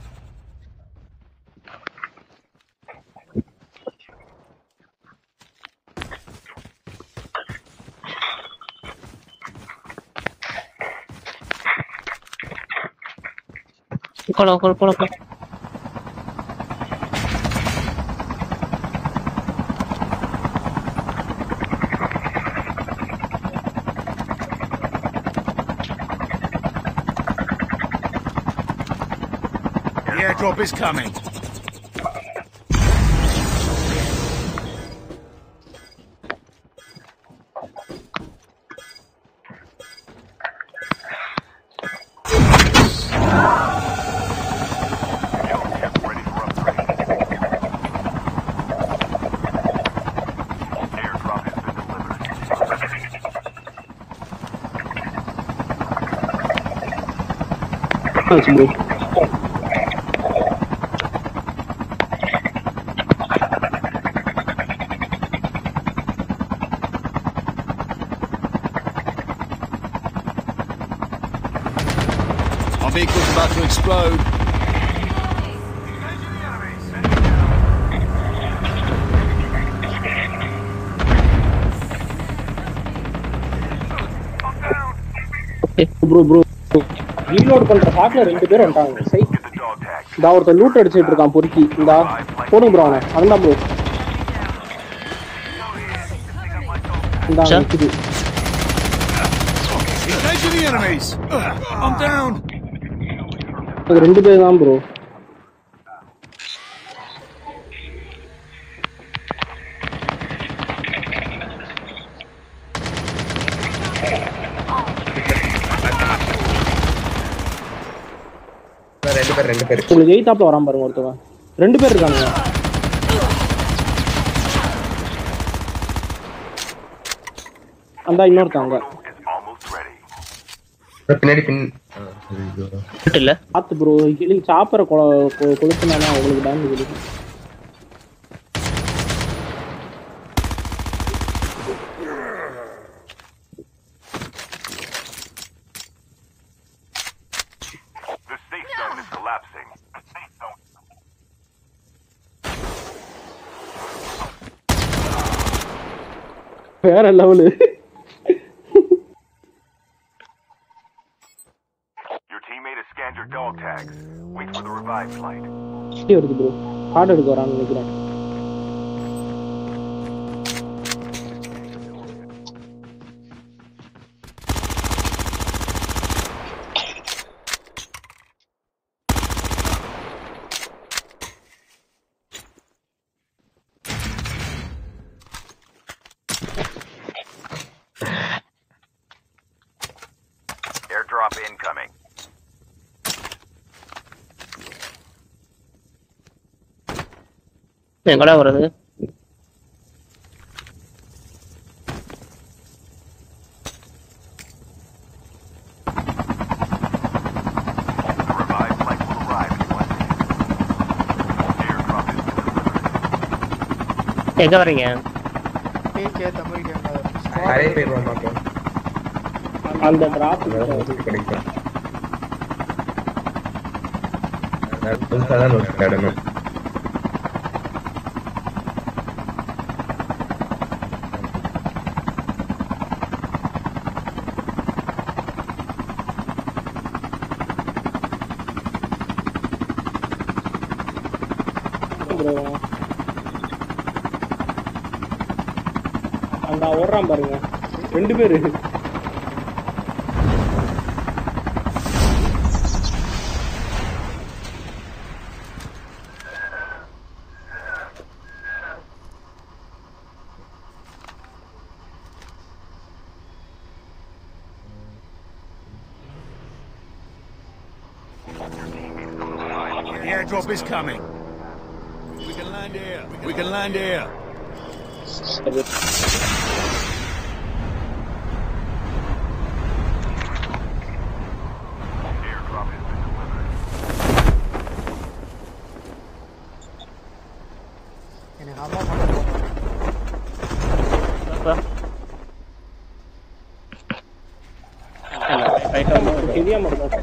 போலாம் போலாம் போலாம் போலாம். The airdrop is coming. Ready for upgrade. Airdrop has been delivered. ஆச்சு bro. Our vehicle's about to explode. Bro bro reload பண்ற பாட்ல ரெண்டு பேர் வந்துட்டாங்க. சை Get the dog tag. இந்த ஒருத்தர் லூட் அடிச்சிட்டு இருக்கான் பொறுக்கி. இந்தா போடுங்க ப்ரோ அவனை. அதான் ப்ரோ. இந்தா நிக்குது. Engaging the enemies. I'm down. அது ரெண்டு பேர் தான் ப்ரோ. ரெண்டு பேர் ரெண்டு பேர் உங்களுக்கு எயித்தாப்ல வராம பாருங்க ஒருத்தவன். ரெண்டு பேர் இருக்கானுங்க. அந்த இன்னொருத்தவங்க Is almost ready. பின்னாடி பின் இல்ல பார்த்து ப்ரோ. கிளி சாப்பரை கொளுத்துனானா உங்களுக்கு டேமேஜ் கிடைக்கும். The safe zone is collapsing. The safe zone. வேற level. Your teammate has scanned your dog tags. Wait for the revived flight. வருது ப்ரோ. கார்டு எடுக்க வரான்னு நினைக்கிறேன். incoming. எங்கடா வருது? The revived flight will arrive in one minute. Airdrop is delivered. எங்க வரீங்க? கேக்கே தமிழ் கேங்க நிறைய பேர் வருவாங்க. அந்த டிராப் கிடைக்கும். புதுசாதான் ஒரு கடமை. அந்த ஓடுறான் பாருங்க ரெண்டு பேரு. The airdrop is coming. We can land here. We can land here. Airdrop has been delivered. எனக்கு அம்மா மட்டும் அப்பா. ரைட் ஆமா. தெரியாம இருக்கா?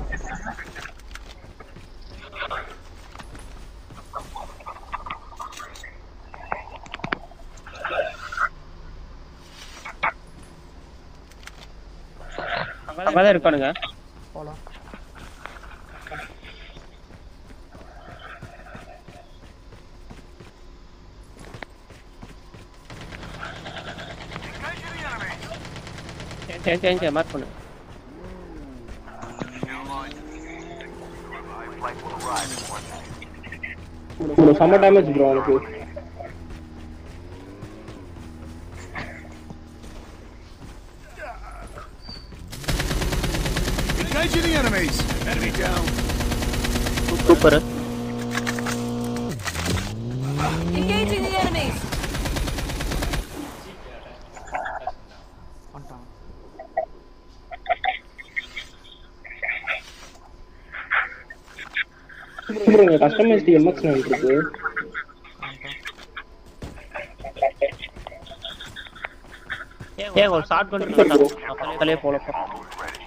அங்கதான் இருக்கானுங்க. போலாம். சேஞ்ச் சேஞ்ச் மார்க் பண்ணு. Revived flight will arrive in one minute. ஒரு செம்ம டேமேஜ் ப்ரோ அவனுக்கு. Engaging the enemies. Enemy down. Super. Engaging the enemies. வந்துட்டான். ப்ரோ இங்க கஸ்டமைஸ்டு எம்எக்ஸ் நைன் இருக்கு. ஏன் ஒரு ஷாட் கன் இருக்கு. அப்பலே போலப்பா. Almost ready.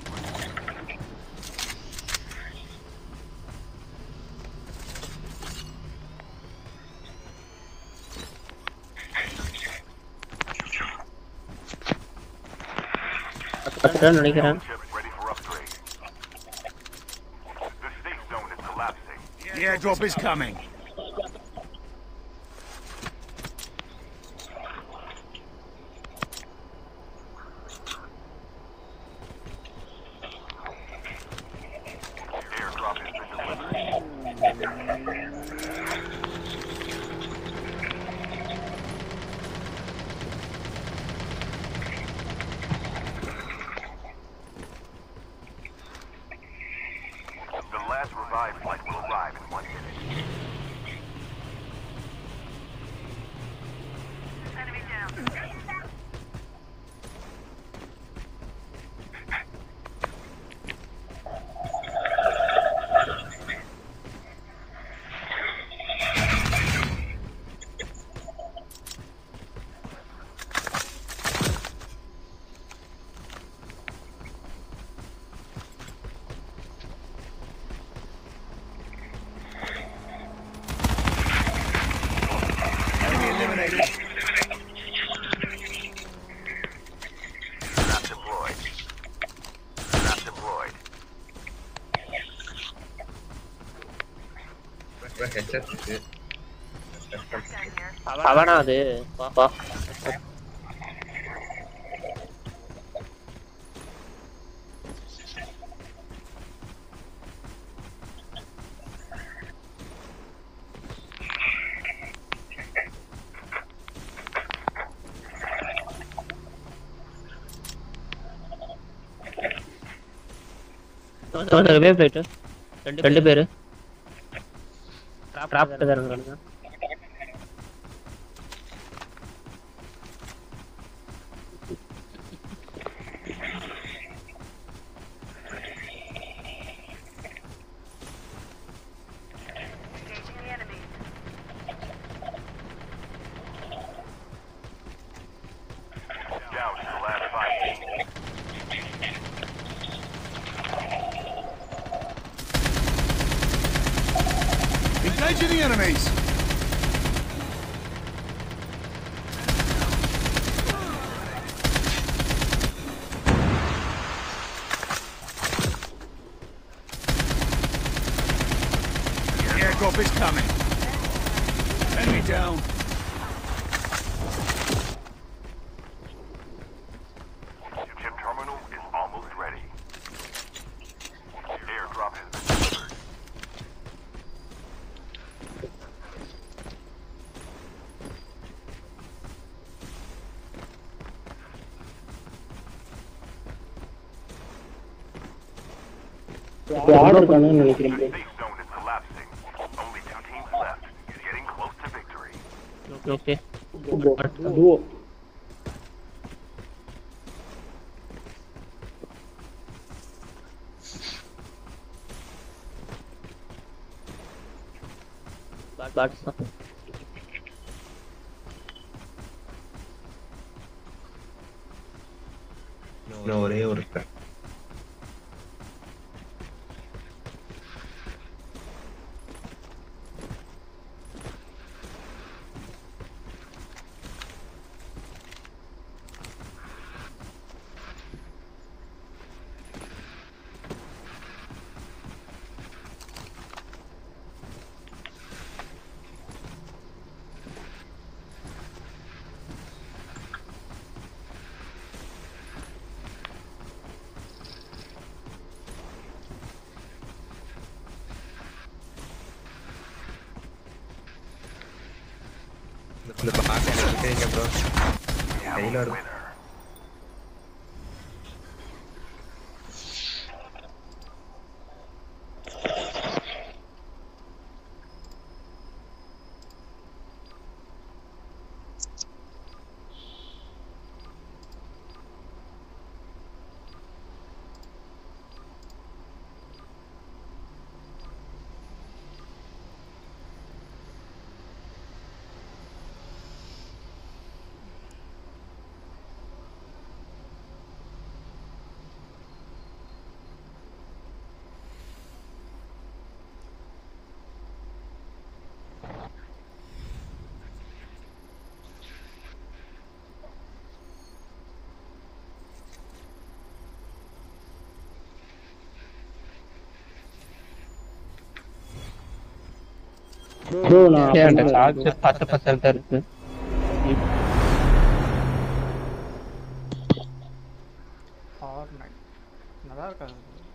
கரெக்ட்டா நினைக்கிறேன். Ship ready for upgrade. The safe zone is collapsing. The airdrop is coming. Airdrop has been delivered. The last revived flight will arrive in one minute. Enemy down. Enemy eliminated. Trap deployed. Trap deployed. Headset இருக்கு. அவனா அது வா வா. வேவ் ஃபைட்டர் ரெண்டு பேரு கிராஃப்ட் தான் இருக்காங்க. Down to the last five teams. Engaging the enemies. The airdrop is coming. Enemy down. The chip terminal is almost ready. Airdrop has been delivered. Order பண்ணணும்னு நினைக்கிறேன் bro. Safe zone is collapsing. Only two teams left. You're getting close to victory. Okay bro duo bots தான். இன்னும் ஒரே ஒரு ஸ்டாக். இந்த பாக்க எடுத்துங்க ப்ரோ. கையில ஒரு Winner. bro நான் அந்த சார்ஜ் பத்து பர்சன்ட் தான் இருக்கு. ஆர் நைன் நல்லா இருக்காது.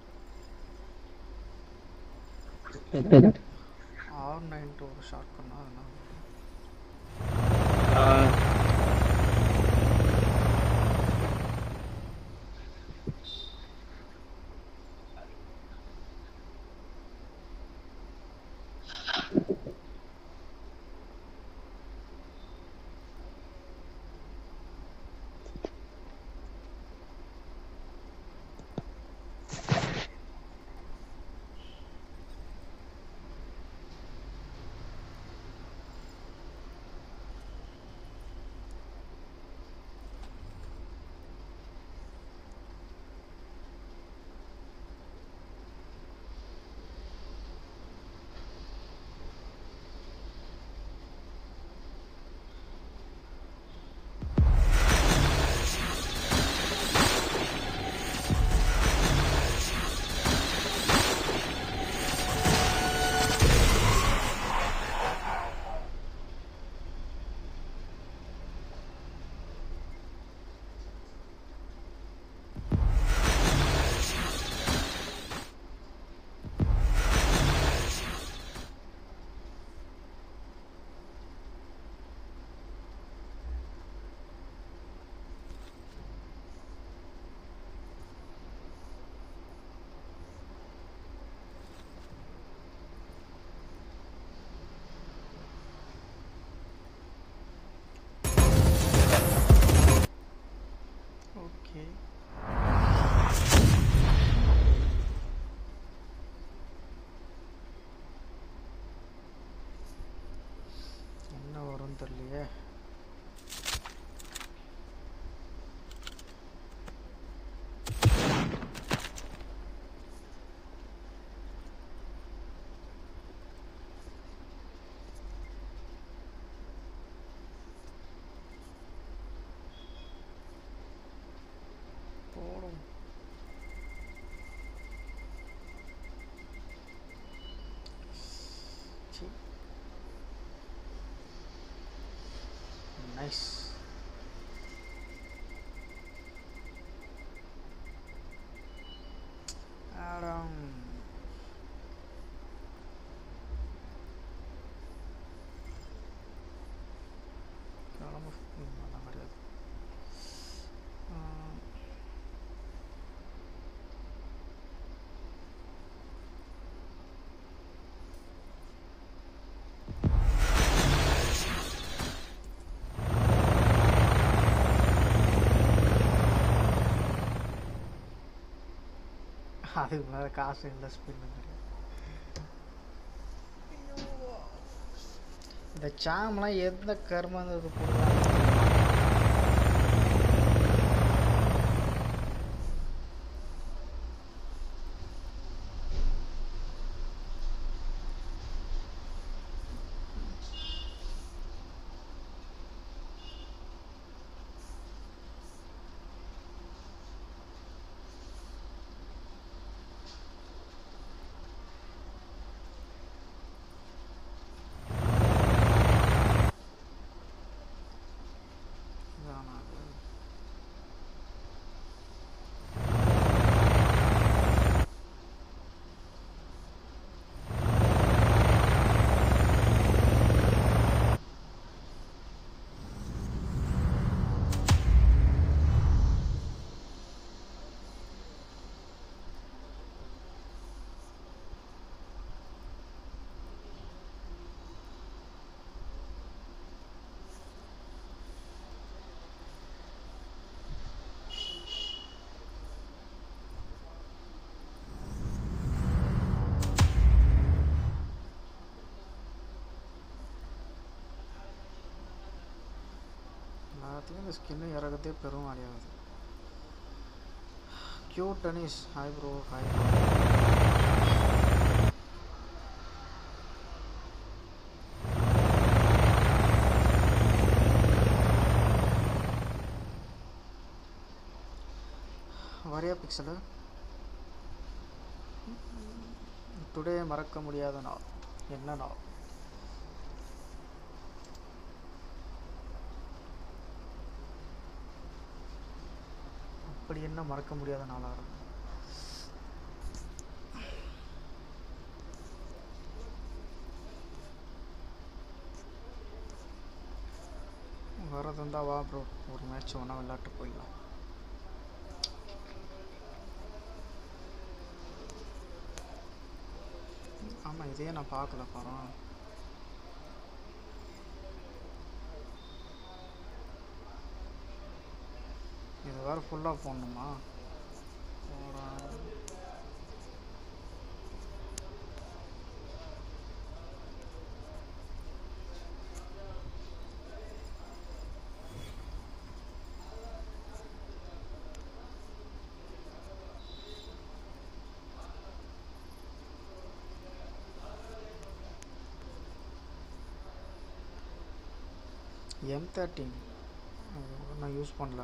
ஆர் நைன் டு ஒரு ஷார்ட் பண்ணா அதனால அதுக்கு மேலே காசு இன்வெஸ்ட் பண்ணுங்க. இந்த சாம்லாம் எந்த கர்மங்கிறது போடுறாங்க. எல்லாத்துலேயும் இந்த ஸ்கின்னு இறக்கத்தே பெரும் வேலையாகுது. கியூட் டெனிஸ் ஹாய் ப்ரோ ஹாய் ப்ரோ. வரியா பிக்சலு டுடே மறக்க முடியாத நாள். என்ன நாள்? அப்படி என்ன மறக்க முடியாத நாளாக இருக்கும்? வரது இருந்தா வா ப்ரோ, ஒரு மேட்ச் ஒன்றா விளையாட்டு போயிடலாம். ஆமாம், இதே நான் பார்க்கல பாரு. இது வேறு ஃபுல்லாக போடணுமா? எம் தேர்ட்டின் நான் யூஸ் பண்ணல.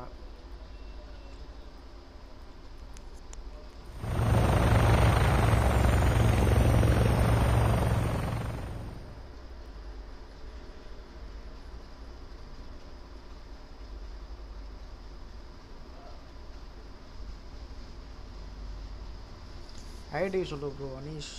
ஐடி சொல்லு ப்ரோ. அனீஷ்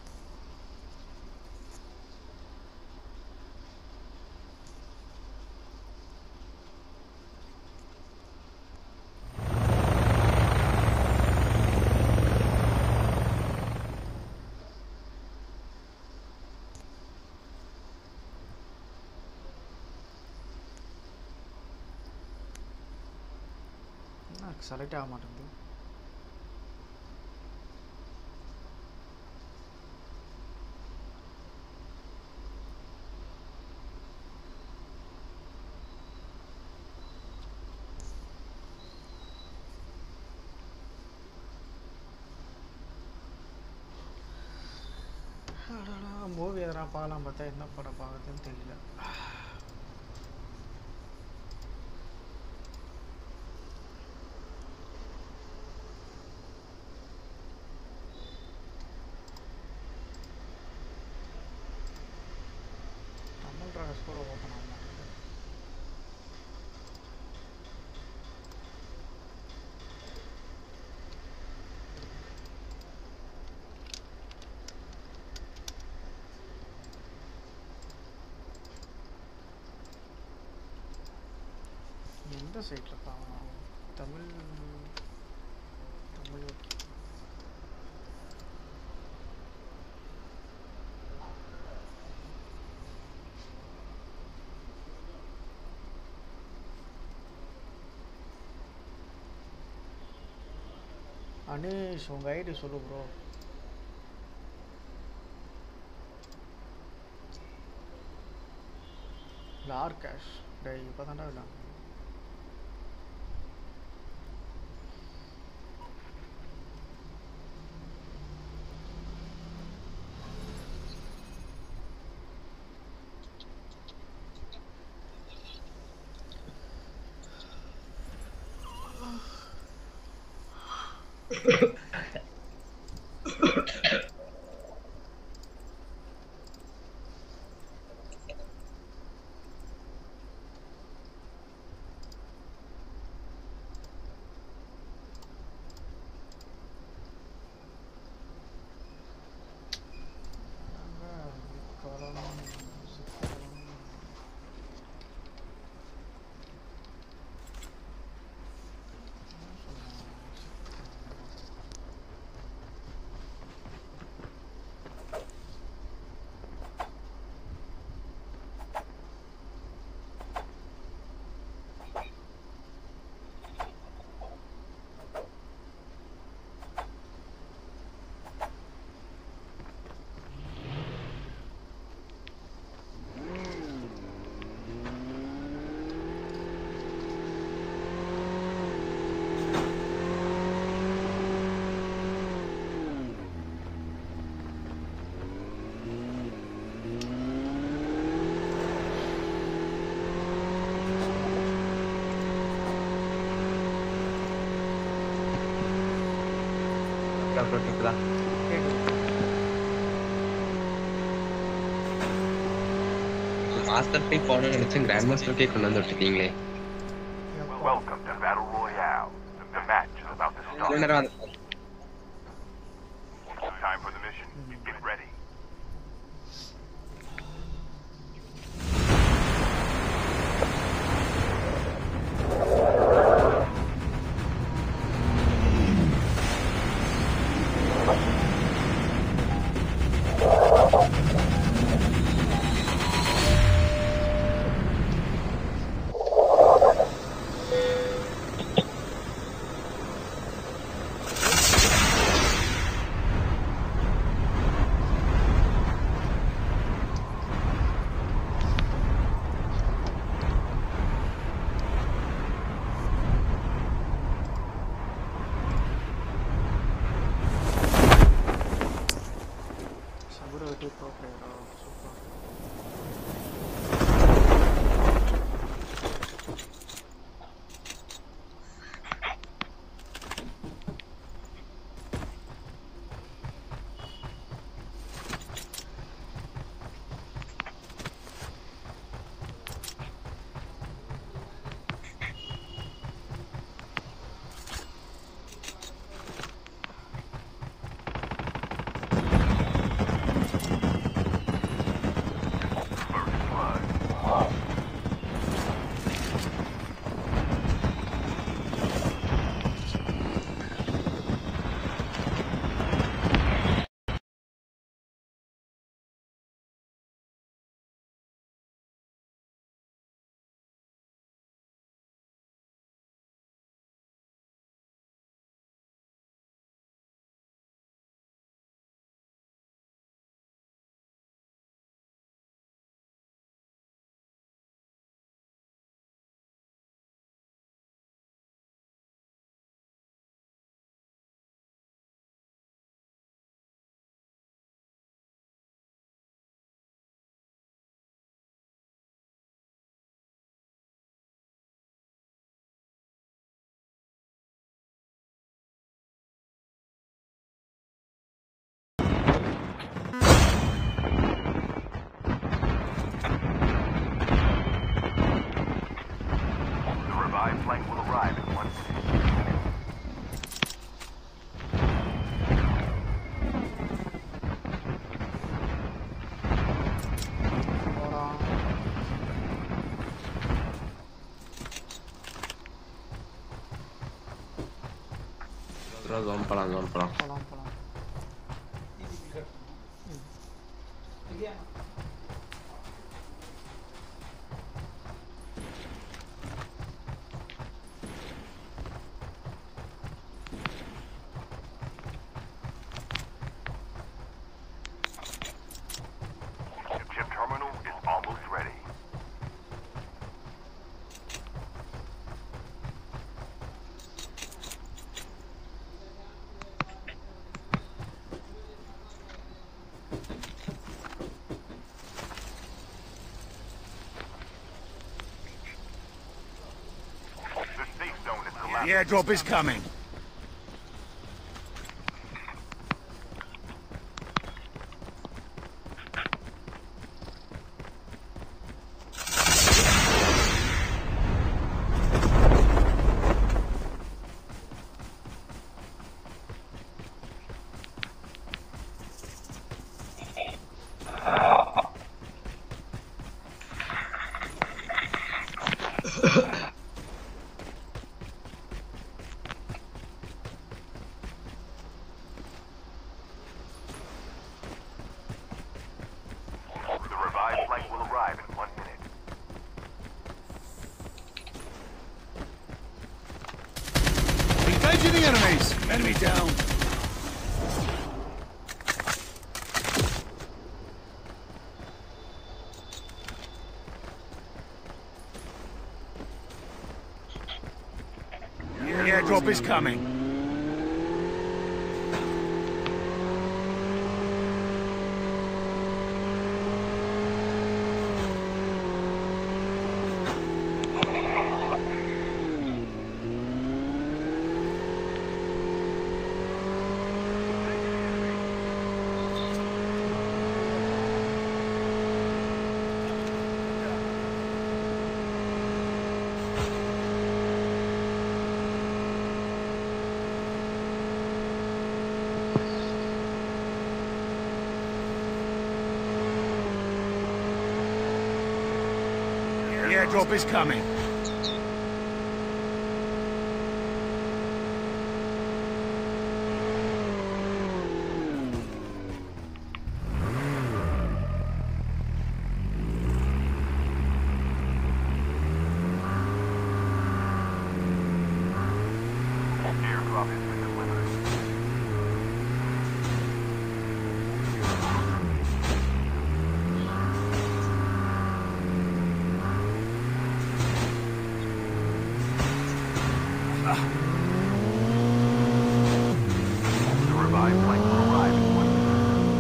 செலக்ட் ஆக மாட்டேங்குது. மூவி எதனா பார்க்கலாம் பார்த்தா என்ன படம் பார்க்குறதுன்னு தெரியல. தமிழ் ட்ராகஸ் கூட ஓப்பன் ஆக மாட்டேங்குது. எந்த சைட்டில் பார்க்கணும்? தமிழ் தமிழ் ஓகே. அனீஷ் உங்க ஐடி சொல்லு ப்ரோ. லார் கேஷ் டேய் இப்பதான்டா இல்ல. கேக்குதா? மாஸ்டர் பீக் போகணும்னு நினைச்சேன், கிராண்ட் மாஸ்டர் பீக் கொண்டு வந்து விட்டுட்டீங்களே. Welcome to Battle Royale. The match is about to start. Time for the mission. Get ready. Zone போலாம் ஜோன் போலாம் போலாம் போலாம். The airdrop is coming. Engaging the enemies! Enemy down! The airdrop is coming. The airdrop is coming. Airdrop has been delivered. The revived flight will arrive in one minute.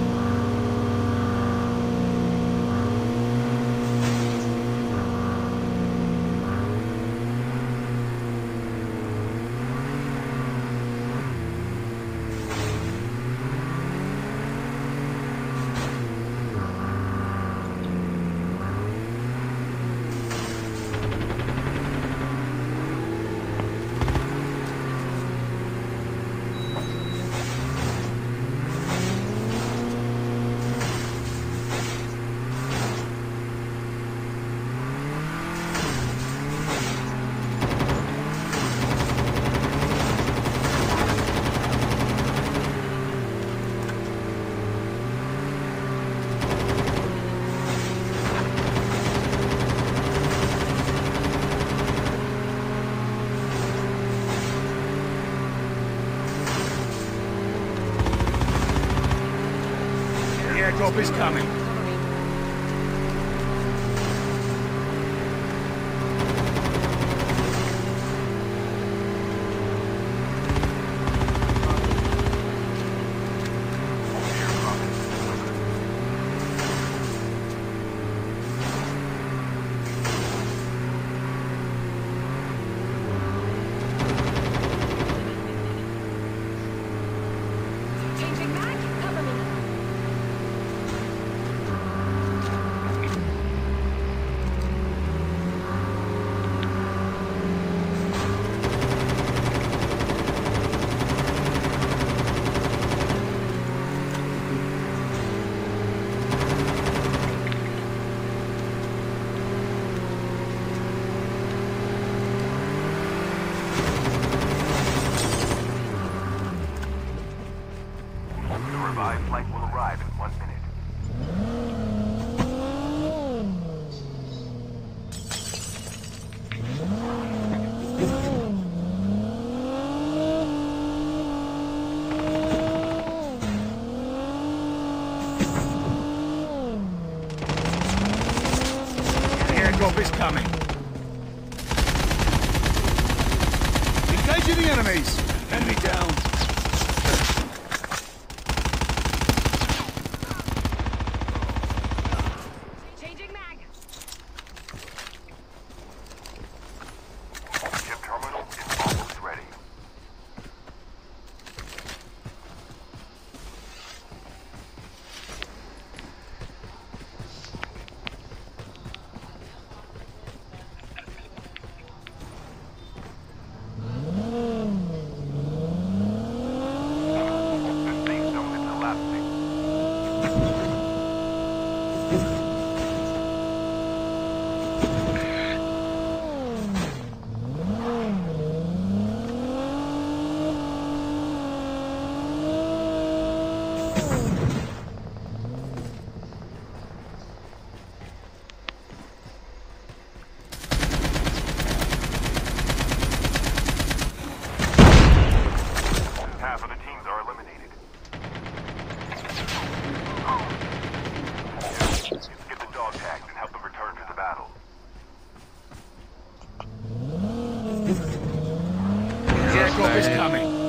The airdrop is coming. Changing back. Cover me. The revived flight will arrive in one minute. The airdrop is coming. Engaging the enemies! Enemy down! Changing mag. Ship terminal is almost ready. Airdrop is coming.